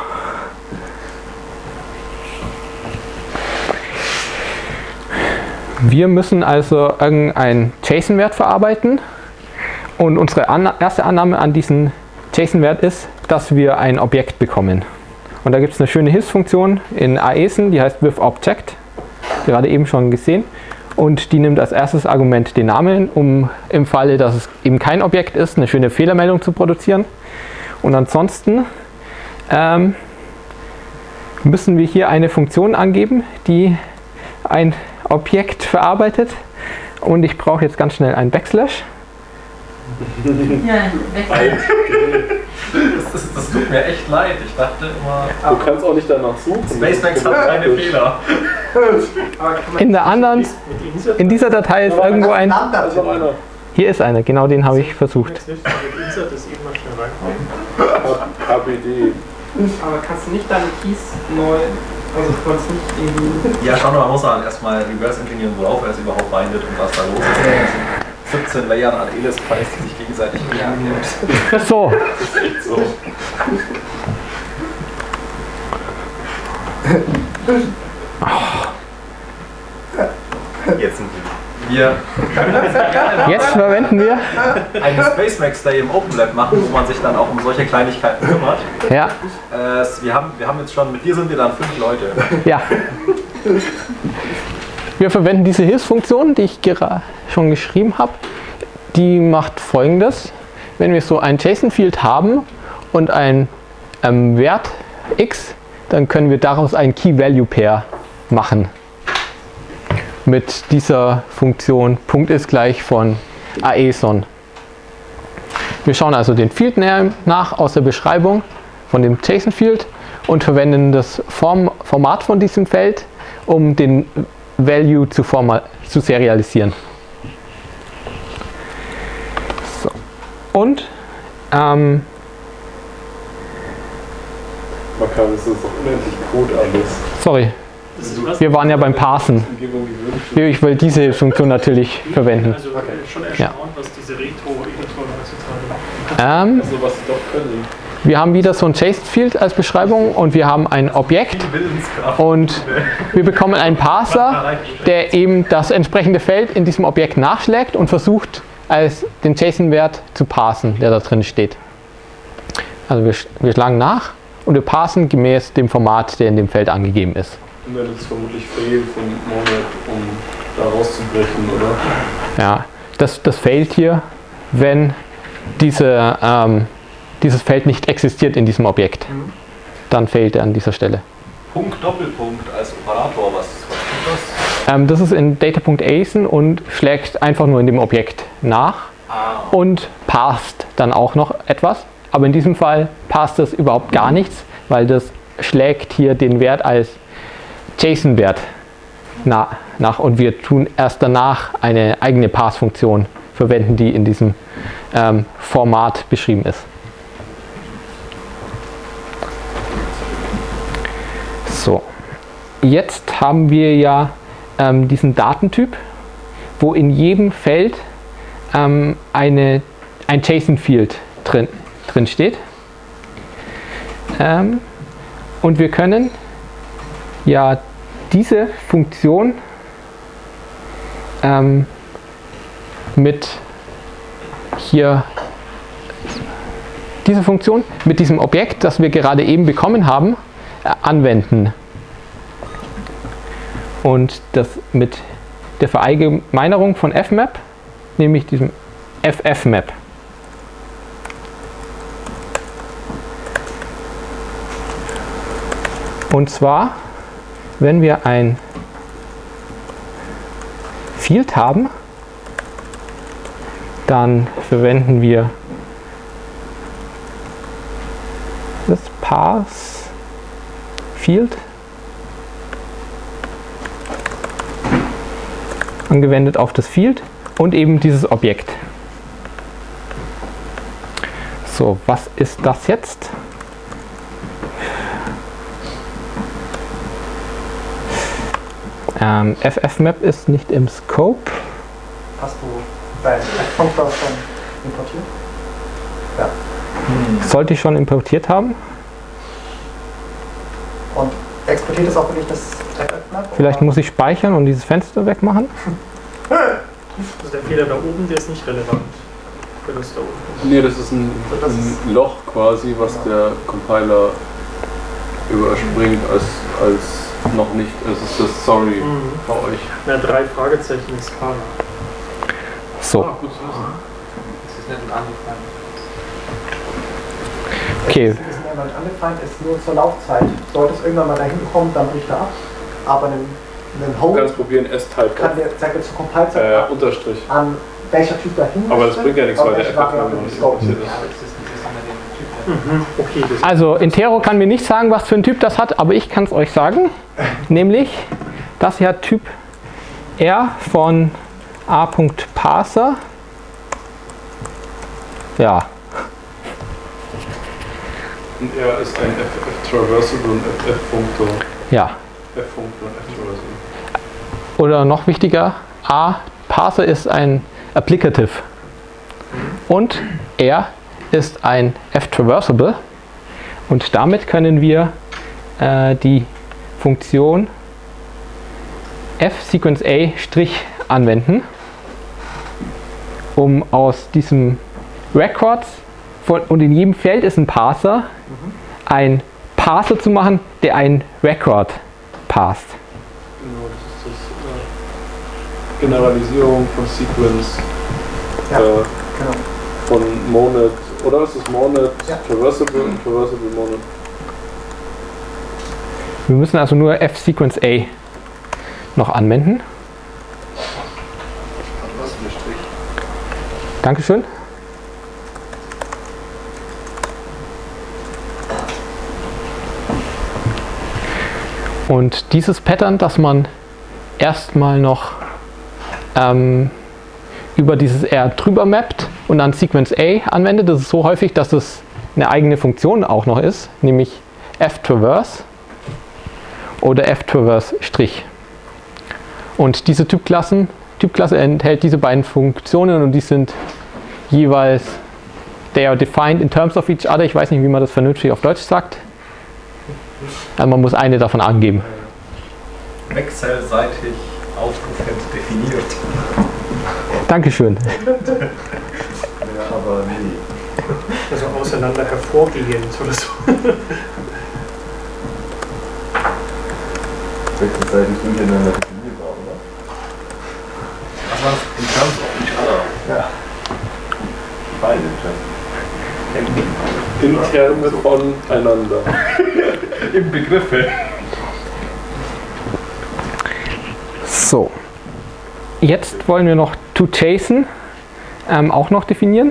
Wir müssen also irgendeinen JSON-Wert verarbeiten und unsere Anna- erste Annahme an diesen JSON-Wert ist, dass wir ein Objekt bekommen. Und da gibt es eine schöne Hilfsfunktion in AESON, die heißt withObject, gerade eben schon gesehen. Und die nimmt als erstes Argument den Namen, um im Falle, dass es eben kein Objekt ist, eine schöne Fehlermeldung zu produzieren. Und ansonsten ähm, müssen wir hier eine Funktion angeben, die ein Objekt verarbeitet. Und ich brauche jetzt ganz schnell einen Backslash. Ja, weg. Das, das, das tut mir echt leid. Ich dachte immer, Du kannst auch nicht danach suchen. Spacemacs hat keine Fehler. In der anderen, in dieser Datei ist irgendwo ein... Da ist noch einer. Hier ist einer, genau den habe ich versucht. Jetzt willst du mit Insert das eben mal schnell reinkommen. K B D. Aber kannst du nicht deine Keys neu, also du kannst nicht irgendwie... Ja, schau mal, man muss halt erstmal reverse engineeren, worauf er es überhaupt bindet und was da los ist. siebzehn Layern an Elis-Files, die sich gegenseitig begegnen. So, So. Jetzt sind wir. Wir können jetzt gerne jetzt verwenden wir... einen Spacemacs Day im Open Lab machen, wo man sich dann auch um solche Kleinigkeiten kümmert. Ja, Äh, wir, haben, wir haben jetzt schon, mit dir sind wir dann fünf Leute. ja. Wir verwenden diese Hilfsfunktion, die ich gerade schon geschrieben habe. die macht Folgendes. Wenn wir so ein JSON-Field haben und ein ähm, Wert x, dann können wir daraus ein Key-Value-Pair machen. Mit dieser Funktion Punkt ist gleich von aeson. Wir schauen also den Field Name nach aus der Beschreibung von dem JSON-Field und verwenden das Form Format von diesem Feld, um den Value zu, zu serialisieren. So. Und ähm, Makar, das ist doch unendlich Code alles. Sorry, wir waren ja beim Parsen. Ich will diese Funktion natürlich verwenden. Also schon erstaunt, ja. Was diese Retro-Editoren heutzutage ähm, also was sie doch können. Wir haben wieder so ein JSON-Field als Beschreibung und wir haben ein Objekt und wir bekommen einen Parser, der eben das entsprechende Feld in diesem Objekt nachschlägt und versucht, als den JSON-Wert zu parsen, der da drin steht. Also wir, wir schlagen nach und wir parsen gemäß dem Format, der in dem Feld angegeben ist. Und dann ist es vermutlich fail von Monad, um da rauszubrechen, oder? Ja, das, das failt hier, wenn diese, ähm, dieses Feld nicht existiert in diesem Objekt. Mhm. Dann failt er an dieser Stelle. Punkt, Doppelpunkt als Operator, was, was tut das? Ähm, das ist in data.ason und schlägt einfach nur in dem Objekt nach ah. und parst dann auch noch etwas. Aber in diesem Fall parst das überhaupt gar nichts, weil das schlägt hier den Wert als JSON-Wert na, nach und wir tun erst danach eine eigene Parse-Funktion verwenden, die in diesem ähm, Format beschrieben ist. So, jetzt haben wir ja ähm, diesen Datentyp, wo in jedem Feld ähm, eine, ein JSON-Field drin, drin steht. Ähm, und wir können ja diese Funktion ähm, mit hier diese Funktion mit diesem Objekt, das wir gerade eben bekommen haben, äh, anwenden. Und das mit der Verallgemeinerung von fmap, nämlich diesem ffmap. Und zwar, wenn wir ein Field haben, dann verwenden wir das Parse Field angewendet auf das Field und eben dieses Objekt. So, was ist das jetzt? Ähm, ffmap ist nicht im Scope. Hast du deinen F-Funktor schon importiert? Ja. Hm. Sollte ich schon importiert haben. Und exportiert es auch wirklich das ffmap? Vielleicht muss ich speichern und dieses Fenster wegmachen. Also der Fehler da oben, der ist nicht relevant. Für das da oben. Nee, das ist ein, das ist ein Loch quasi, was genau. der Compiler überspringt als, als noch nicht, es ist das Sorry mhm. für euch. Na, drei Fragezeichen ist Skala. So. Ah, gut zu wissen. Das ist nicht ein Undefined. Okay. Das ist ein Undefined, ist nur zur Laufzeit. Sollte es irgendwann mal dahin kommen, dann bricht er ab. Aber einen, einen Hold. Du kannst probieren, S-Type. Kann der, sagt er zur Compile-Zeit äh, Unterstrich. An welcher Typ dahin Aber das bringt ja nichts, weil der F F Mhm. Okay, also Intero kann mir nicht sagen, was für ein Typ das hat, aber ich kann es euch sagen. Nämlich, das hier hat Typ R von a.parser. Ja. Und R ist ein F-Traversable und F-Funktor. Ja. F-Funktor und F-Traversable. Oder noch wichtiger, a.parser ist ein Applicative. Und R ist ein F-Traversable und damit können wir äh, die Funktion fSequenceA' anwenden, um aus diesem Records von, und in jedem Feld ist ein Parser, mhm. ein Parser zu machen, der ein Record parst. Genau, das ist das äh, Generalisierung von Sequence Ja, äh, genau. von Monad, oder ist es Monad Ja. Traversable und Traversable Monad? Wir müssen also nur F-Sequence A noch anwenden. Was für ein Strich? Dankeschön. Und dieses Pattern, das man erstmal noch ähm, über dieses R drüber mappt und dann Sequence A anwendet, das ist so häufig, dass es eine eigene Funktion auch noch ist, nämlich F-Traverse oder F-Traverse'. Und diese Typklassen, Typklasse enthält diese beiden Funktionen und die sind jeweils they are defined in terms of each other. Ich weiß nicht, wie man das vernünftig auf Deutsch sagt. Also man muss eine davon angeben. Wechselseitig aufrufend definiert. Dankeschön. Ja, aber nee. Also auseinander hervorgehend oder so. Wechselseitig durcheinander definierbar, oder? Was war das? In terms of each other. Ja. Beide in Interne voneinander. Im Begriffe. So. Jetzt wollen wir noch toJSON ähm, auch noch definieren.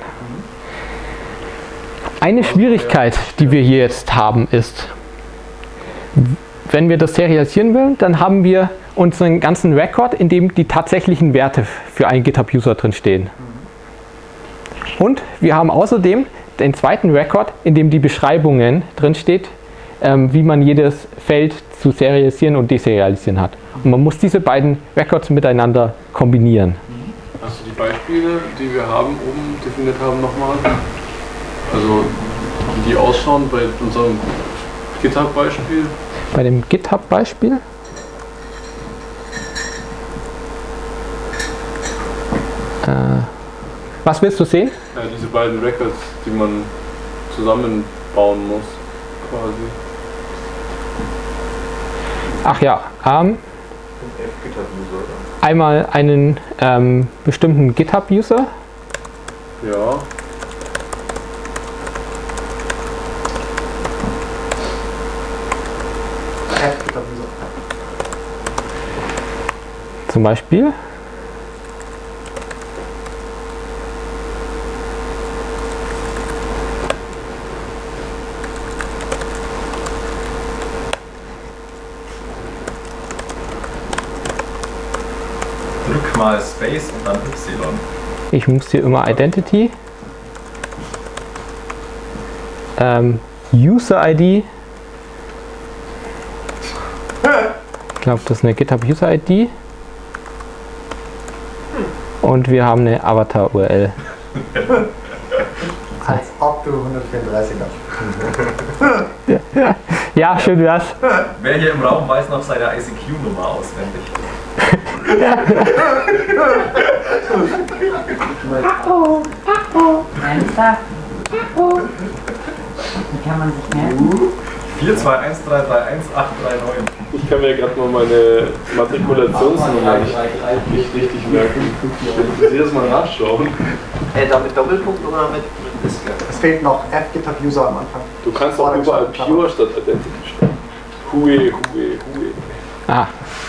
Eine Schwierigkeit, die wir hier jetzt haben, ist, wenn wir das serialisieren wollen, dann haben wir unseren ganzen Record, in dem die tatsächlichen Werte für einen GitHub-User drin stehen. Und wir haben außerdem den zweiten Record, in dem die Beschreibungen drin steht, ähm, wie man jedes Feld zu serialisieren und deserialisieren hat. Und man muss diese beiden Records miteinander kombinieren. Hast du die Beispiele, die wir haben, oben definiert haben, nochmal? Also, wie die ausschauen bei unserem GitHub-Beispiel? Bei dem GitHub-Beispiel? Äh, was willst du sehen? Ja, diese beiden Records, die man zusammenbauen muss, quasi. Ach ja, ähm, einmal einen ähm, bestimmten GitHub-User. Ja. Zum Beispiel. Drück mal Space und dann Y. Ich muss hier immer Identity, ähm, User I D, ich glaube, das ist eine GitHub User I D und wir haben eine Avatar U R L. Als ob du hundertvierunddreißig hast. Ja, schön wär's. Wer hier im Raum weiß noch seine I C Q-Nummer auswendig? Ernsthaft? Wie kann man sich merken? vier zwei eins drei drei eins acht drei neun. Ich kann mir gerade mal meine Matrikulationsnummer nicht, nicht richtig merken. Ich will jedes Mal nachschauen. Äh, da mit Doppelpunkt oder mit, mit Diske? Es fehlt noch F-GitHub-User am Anfang. Du kannst auch überall Pure statt Identity stellen. Hui, hui, hui. Ah.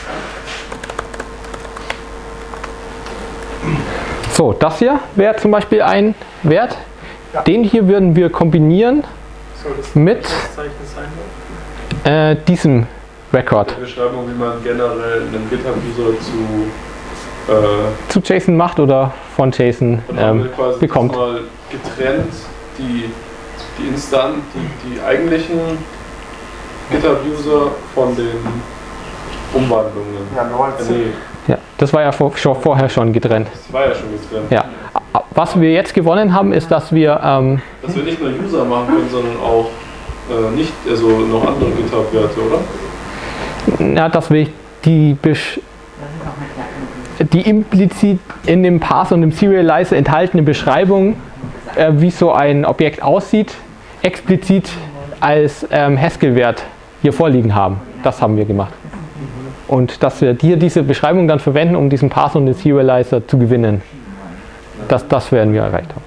So, das hier wäre zum Beispiel ein Wert. Ja. Den hier würden wir kombinieren Soll das mit das Zeichen sein? äh, diesem Record. Eine Beschreibung, wie man generell einen GitHub-User zu äh, Zu JSON macht oder von JSON dann haben ähm, wir quasi bekommt. mal getrennt die, die Instanz, die, die eigentlichen GitHub-User von den Umwandlungen. Ja, wir wollen Äh, nee, Ja, das war ja vor, schon, vorher schon getrennt. das war ja schon getrennt. Ja. Was wir jetzt gewonnen haben, ist, dass wir ähm, Dass wir nicht nur User machen können, sondern auch äh, nicht, also noch andere GitHub-Werte, oder? ja, dass wir die, Besch die implizit in dem Parser und dem Serializer enthaltene Beschreibung, äh, wie so ein Objekt aussieht, explizit als ähm, Haskell-Wert hier vorliegen haben. Das haben wir gemacht. Und dass wir hier diese Beschreibung dann verwenden, um diesen Parser und den Serializer zu gewinnen. Das, das werden wir erreicht haben.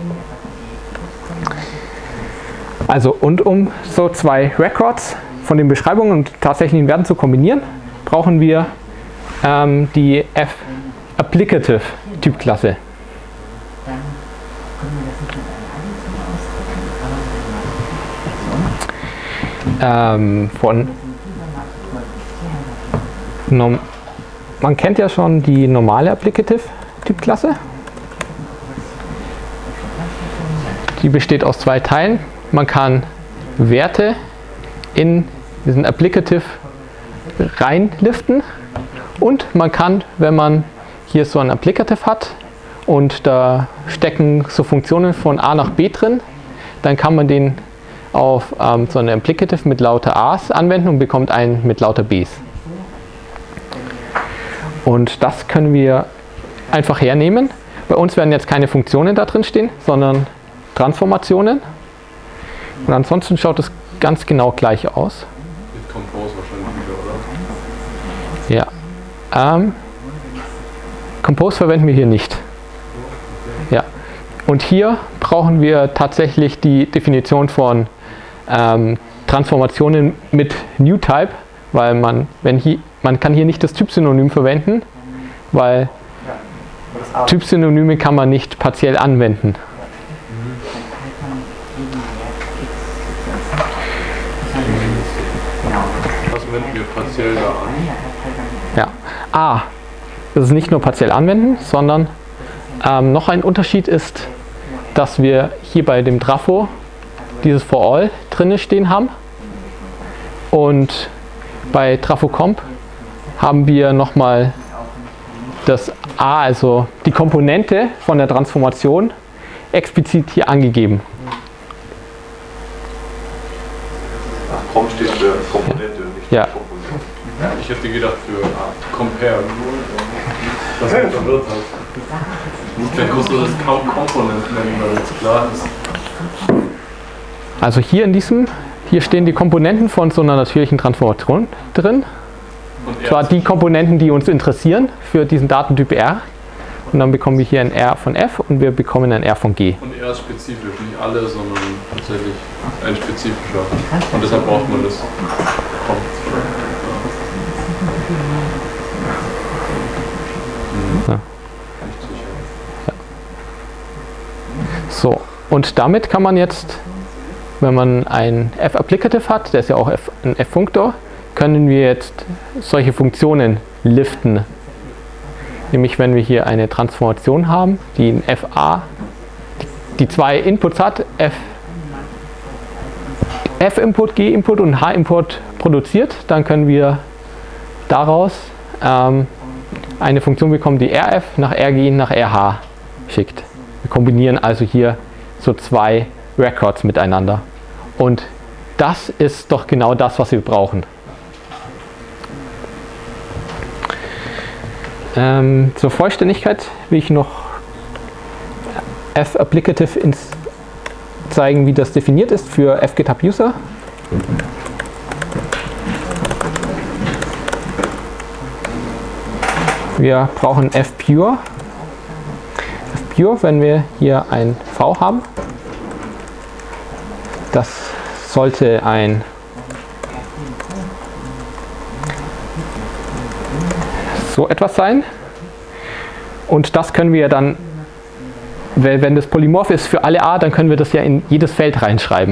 Also, und um so zwei Records von den Beschreibungen und tatsächlichen Werten zu kombinieren, brauchen wir ähm, die F-Applicative-Typklasse. Ähm, von nom man kennt ja schon die normale Applicative-Typklasse. Die besteht aus zwei Teilen. Man kann Werte in diesen Applicative reinliften und man kann, wenn man hier so ein Applicative hat und da stecken so Funktionen von A nach B drin, dann kann man den auf ähm, so eine Applicative mit lauter A's anwenden und bekommt einen mit lauter B's. Und das können wir einfach hernehmen. Bei uns werden jetzt keine Funktionen da drin stehen, sondern Transformationen. Und ansonsten schaut es ganz genau gleich aus. Mit Compose wahrscheinlich wieder, oder? Ja. Ähm, Compose verwenden wir hier nicht. Ja. Und hier brauchen wir tatsächlich die Definition von ähm, Transformationen mit NewType, weil man, wenn hier, man kann hier nicht das Typsynonym verwenden, weil Typsynonyme kann man nicht partiell anwenden. Was wenden wir partiell da an? Ja. Ah, das ist nicht nur partiell anwenden, sondern ähm, noch ein Unterschied ist, dass wir hier bei dem Trafo dieses For All drin stehen haben und bei Trafo-Comp haben wir nochmal das A, also die Komponente von der Transformation, explizit hier angegeben. Ach, Comp steht für Komponente und nicht Ja. für Komponente. Ja, ich hätte gedacht für Compare. Das mich verwirrt hat. Vielleicht musst du das kaum Komponenten nennen, weil es klar ist. Also hier in diesem, hier stehen die Komponenten von so einer natürlichen Transformation drin. Und zwar die Komponenten, die uns interessieren für diesen Datentyp R. Und dann bekommen wir hier ein R von F und wir bekommen ein R von G. Und R ist spezifisch, nicht alle, sondern tatsächlich ein spezifischer. Und deshalb braucht man das. Ja. So, und damit kann man jetzt, wenn man ein F-Applicative hat, der ist ja auch F, ein F-Funktor, können wir jetzt solche Funktionen liften. Nämlich wenn wir hier eine Transformation haben, die in F A, die zwei Inputs hat, F, F-Input, G-Input und H-Input produziert, dann können wir daraus ähm, eine Funktion bekommen, die R F nach R G nach R H schickt. Wir kombinieren also hier so zwei Records miteinander. Und das ist doch genau das, was wir brauchen. Ähm, zur Vollständigkeit will ich noch F-Applicative ins zeigen, wie das definiert ist für F-GitHub-User. Wir brauchen F-Pure. F-Pure, wenn wir hier ein V haben, das sollte ein so etwas sein. Und das können wir dann, wenn das polymorph ist für alle A, dann können wir das ja in jedes Feld reinschreiben.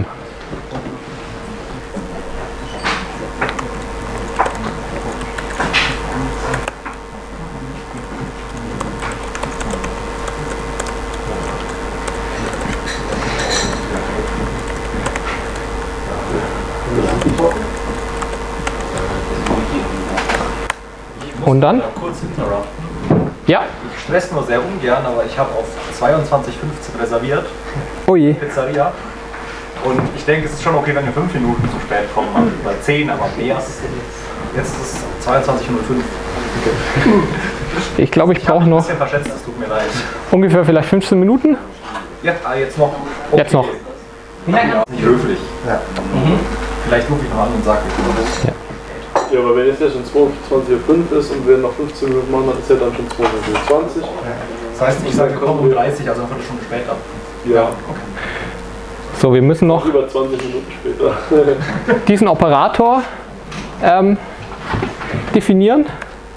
Und dann? Kurz interrupt. Ja. Ich stress nur sehr ungern, aber ich habe auf zweiundzwanzig Uhr fünfzehn reserviert. Oh je. Pizzeria. Und ich denke, es ist schon okay, wenn wir fünf Minuten zu spät kommen, bei zehn, aber mehr. Jetzt ist es zweiundzwanzig Uhr fünf. Ich glaube, ich brauche noch ein bisschen verschätzt, das tut mir leid. ungefähr vielleicht fünfzehn Minuten. Ja, ah, jetzt noch. Okay. Jetzt noch. Nicht höflich. Ja. Mhm. Vielleicht rufe ich noch an und sage, Ja. Ja, aber wenn es ja schon zweiundzwanzig Uhr fünf ist und wir noch fünfzehn Minuten machen, dann ist ja dann schon zweiundzwanzig Uhr zwanzig. Das heißt, ich sage fünfunddreißig, also eine Viertelstunde später. Ja. Okay. So, wir müssen noch Über zwanzig Minuten später. diesen Operator ähm, definieren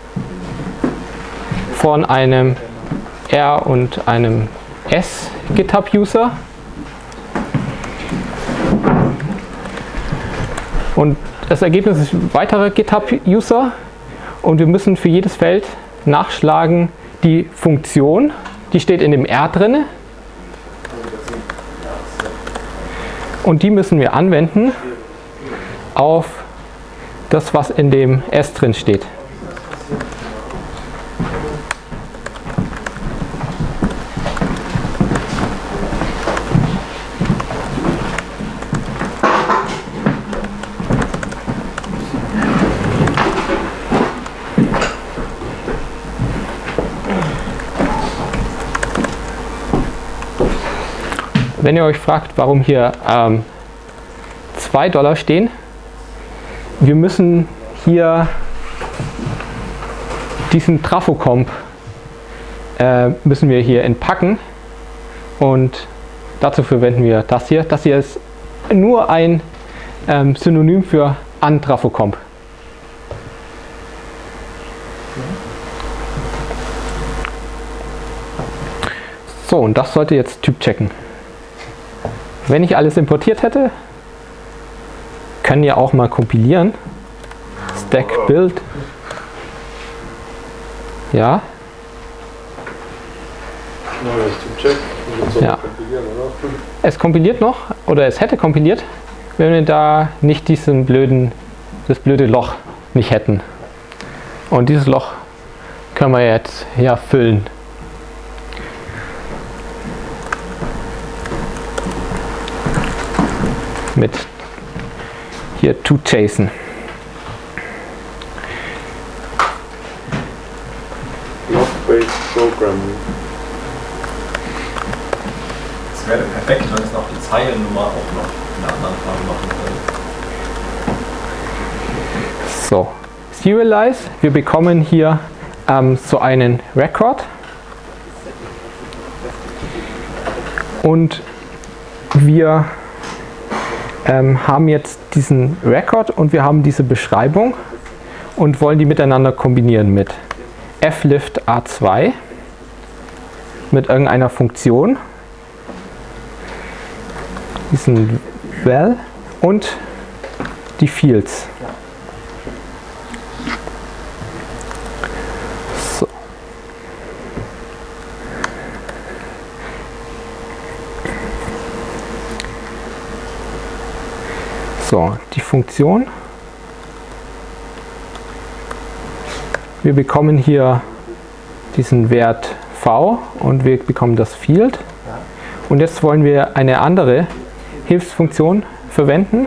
von einem R und einem S GitHub-User. Und das Ergebnis ist ein weiterer GitHub-User und wir müssen für jedes Feld nachschlagen die Funktion, die steht in dem R drin. Und die müssen wir anwenden auf das, was in dem S drin steht. Wenn ihr euch fragt, warum hier ähm, zwei Dollar stehen, wir müssen hier diesen Trafocomp äh, müssen wir hier entpacken und dazu verwenden wir das hier. Das hier ist nur ein ähm, Synonym für Untrafocomp. So, und das sollte jetzt Typ checken. Wenn ich alles importiert hätte, können wir auch mal kompilieren. Stack Build. Ja. Ja. Es kompiliert noch, oder es hätte kompiliert, wenn wir da nicht diesen blöden, das blöde Loch nicht hätten. Und dieses Loch können wir jetzt ja füllen. Mit hier toJSON. Block-based Programming. Es wäre perfekt, wenn es noch die Zeilennummer auch noch in einer anderen Farbe machen würde. So, Serialize. Wir bekommen hier ähm, so einen Record. Und wir Ähm, haben jetzt diesen Record und wir haben diese Beschreibung und wollen die miteinander kombinieren mit flift A zwei mit irgendeiner Funktion, diesen val und die Fields. So. So, die Funktion. Wir bekommen hier diesen Wert v und wir bekommen das Field. Und jetzt wollen wir eine andere Hilfsfunktion verwenden,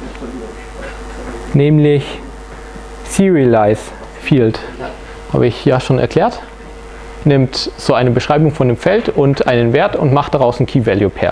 nämlich Serialize Field. Habe ich ja schon erklärt. Nimmt so eine Beschreibung von dem Feld und einen Wert und macht daraus ein Key-Value-Pair.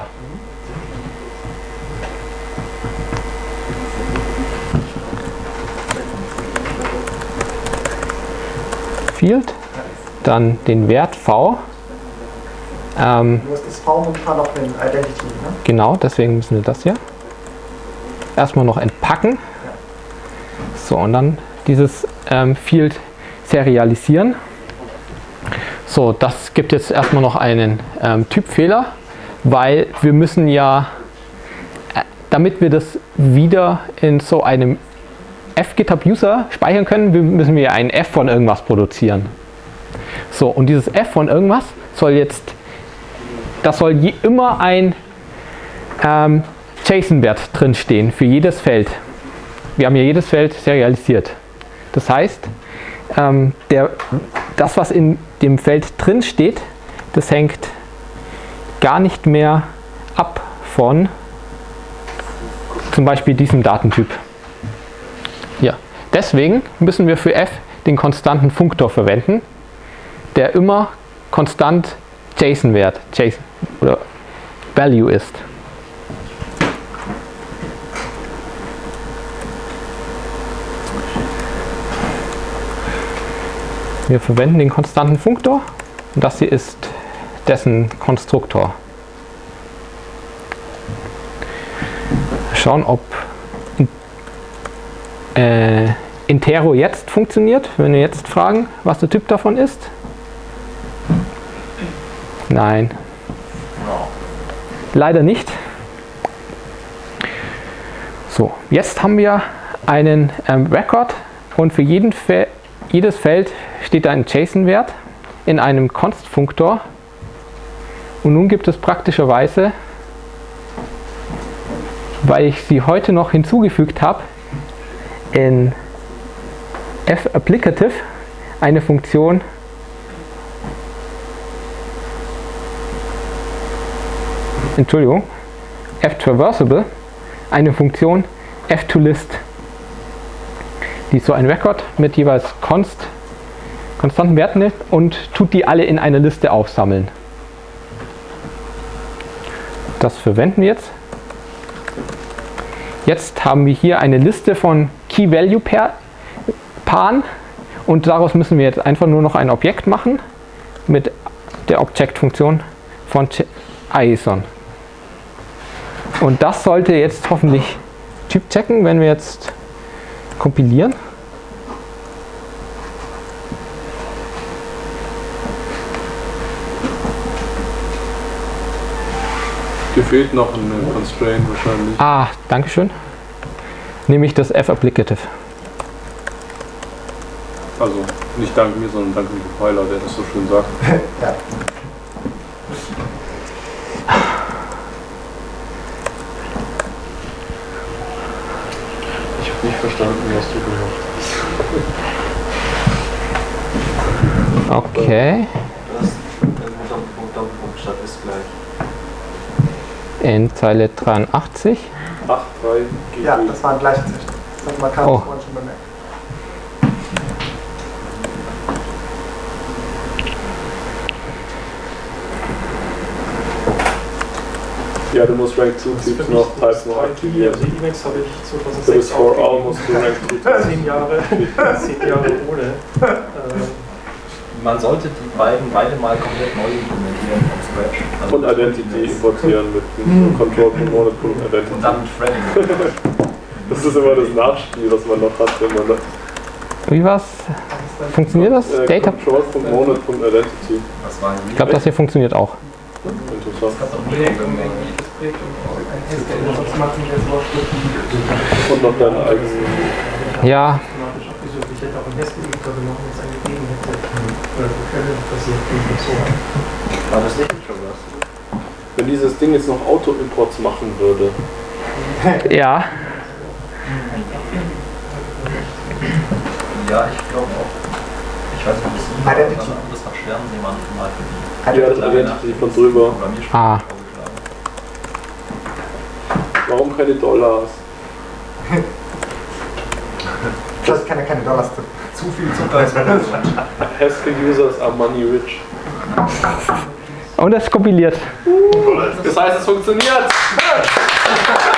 Field, dann den Wert v. Ähm, Du hast das V momentan auf den Identity, ne? genau, deswegen müssen wir das hier erstmal noch entpacken. So, und dann dieses ähm, Field serialisieren. So, das gibt jetzt erstmal noch einen ähm, Typfehler, weil wir müssen ja, äh, damit wir das wieder in so einem F-GitHub-User speichern können, müssen wir ein F von irgendwas produzieren. So, und dieses F von irgendwas soll jetzt, das soll je, immer ein ähm, JSON-Wert drin stehen für jedes Feld. Wir haben ja jedes Feld serialisiert. Das heißt, ähm, der, das, was in dem Feld drin steht, das hängt gar nicht mehr ab von zum Beispiel diesem Datentyp. Ja, deswegen müssen wir für f den konstanten Funktor verwenden, der immer konstant JSON-Wert JSON oder Value ist. Wir verwenden den konstanten Funktor und das hier ist dessen Konstruktor. Schauen, ob äh, Intero jetzt funktioniert, wenn wir jetzt fragen, was der Typ davon ist. Nein. Leider nicht. So, jetzt haben wir einen ähm, Record und für jeden Fe jedes Feld steht da ein JSON-Wert in einem Const-Funktor. Und nun gibt es praktischerweise, weil ich sie heute noch hinzugefügt habe, in f-applicative eine Funktion, Entschuldigung, f-traversable, eine Funktion f-to-list, die so ein Record mit jeweils const, konstanten Werten nimmt und tut die alle in einer Liste aufsammeln. Das verwenden wir jetzt. Jetzt haben wir hier eine Liste von Key-Value-Paaren und daraus müssen wir jetzt einfach nur noch ein Objekt machen mit der Object-Funktion von JSON. Und das sollte jetzt hoffentlich Typ checken, wenn wir jetzt kompilieren. Dir fehlt noch ein Constraint wahrscheinlich. Ah, dankeschön. Nämlich das f-applicative. Also nicht dank mir, sondern dank dem Compiler, der das so schön sagt. Ja. Ich habe nicht verstanden, was du gemacht hast. Okay. Das Doppelpunkt, Doppelpunkt statt ist gleich. In Zeile dreiundachtzig. acht, drei, G G. Ja, das waren gleichzeitig. Das hat man gerade Oh. vorhin schon bemerkt. Ja, du musst Rank zwei Typs noch, Types noch aktivieren. Also Emacs habe ich Du bist zweitausendsechs for all, aufgegeben. musst du Rank zwei Zehn Jahre, zehn Jahre ohne. Ähm, Man sollte die beiden beide mal komplett neu implementieren vom Scratch. Also und Identity importieren mit dem Control Component Und Identity. dann Threading. Das ist immer das Nachspiel, was man noch hat, wenn man das Wie war's? Funktioniert das? äh, Data? Control.Monet.Identity. Das war Ich glaube, das hier funktioniert auch. Interessant. Projekt und irgendwie das Projekt und ein Haskell, sonst machen wir so Und noch deine eigenen. Ja, automatisch abgesucht. Ich hätte auch ein Haskell-Editor genommen, wenn es einen gegeben hätte. Oder für Quelle passiert nicht so. War das nicht Traversal? Wenn dieses Ding jetzt noch Auto-Imports machen würde. ja. Ja, ich glaube auch. Ich weiß nicht, was das Identity. ist. Das hat Sterne, die man mal für die Ja, das Identity von drüber. Programmiersprache Ah. vorgeschlagen. Warum keine Dollars? Das kann ja keine Dollars tun. Zu viel Zucker ist bei der Haskell Users are money rich. Und es kompiliert. Das heißt, es funktioniert!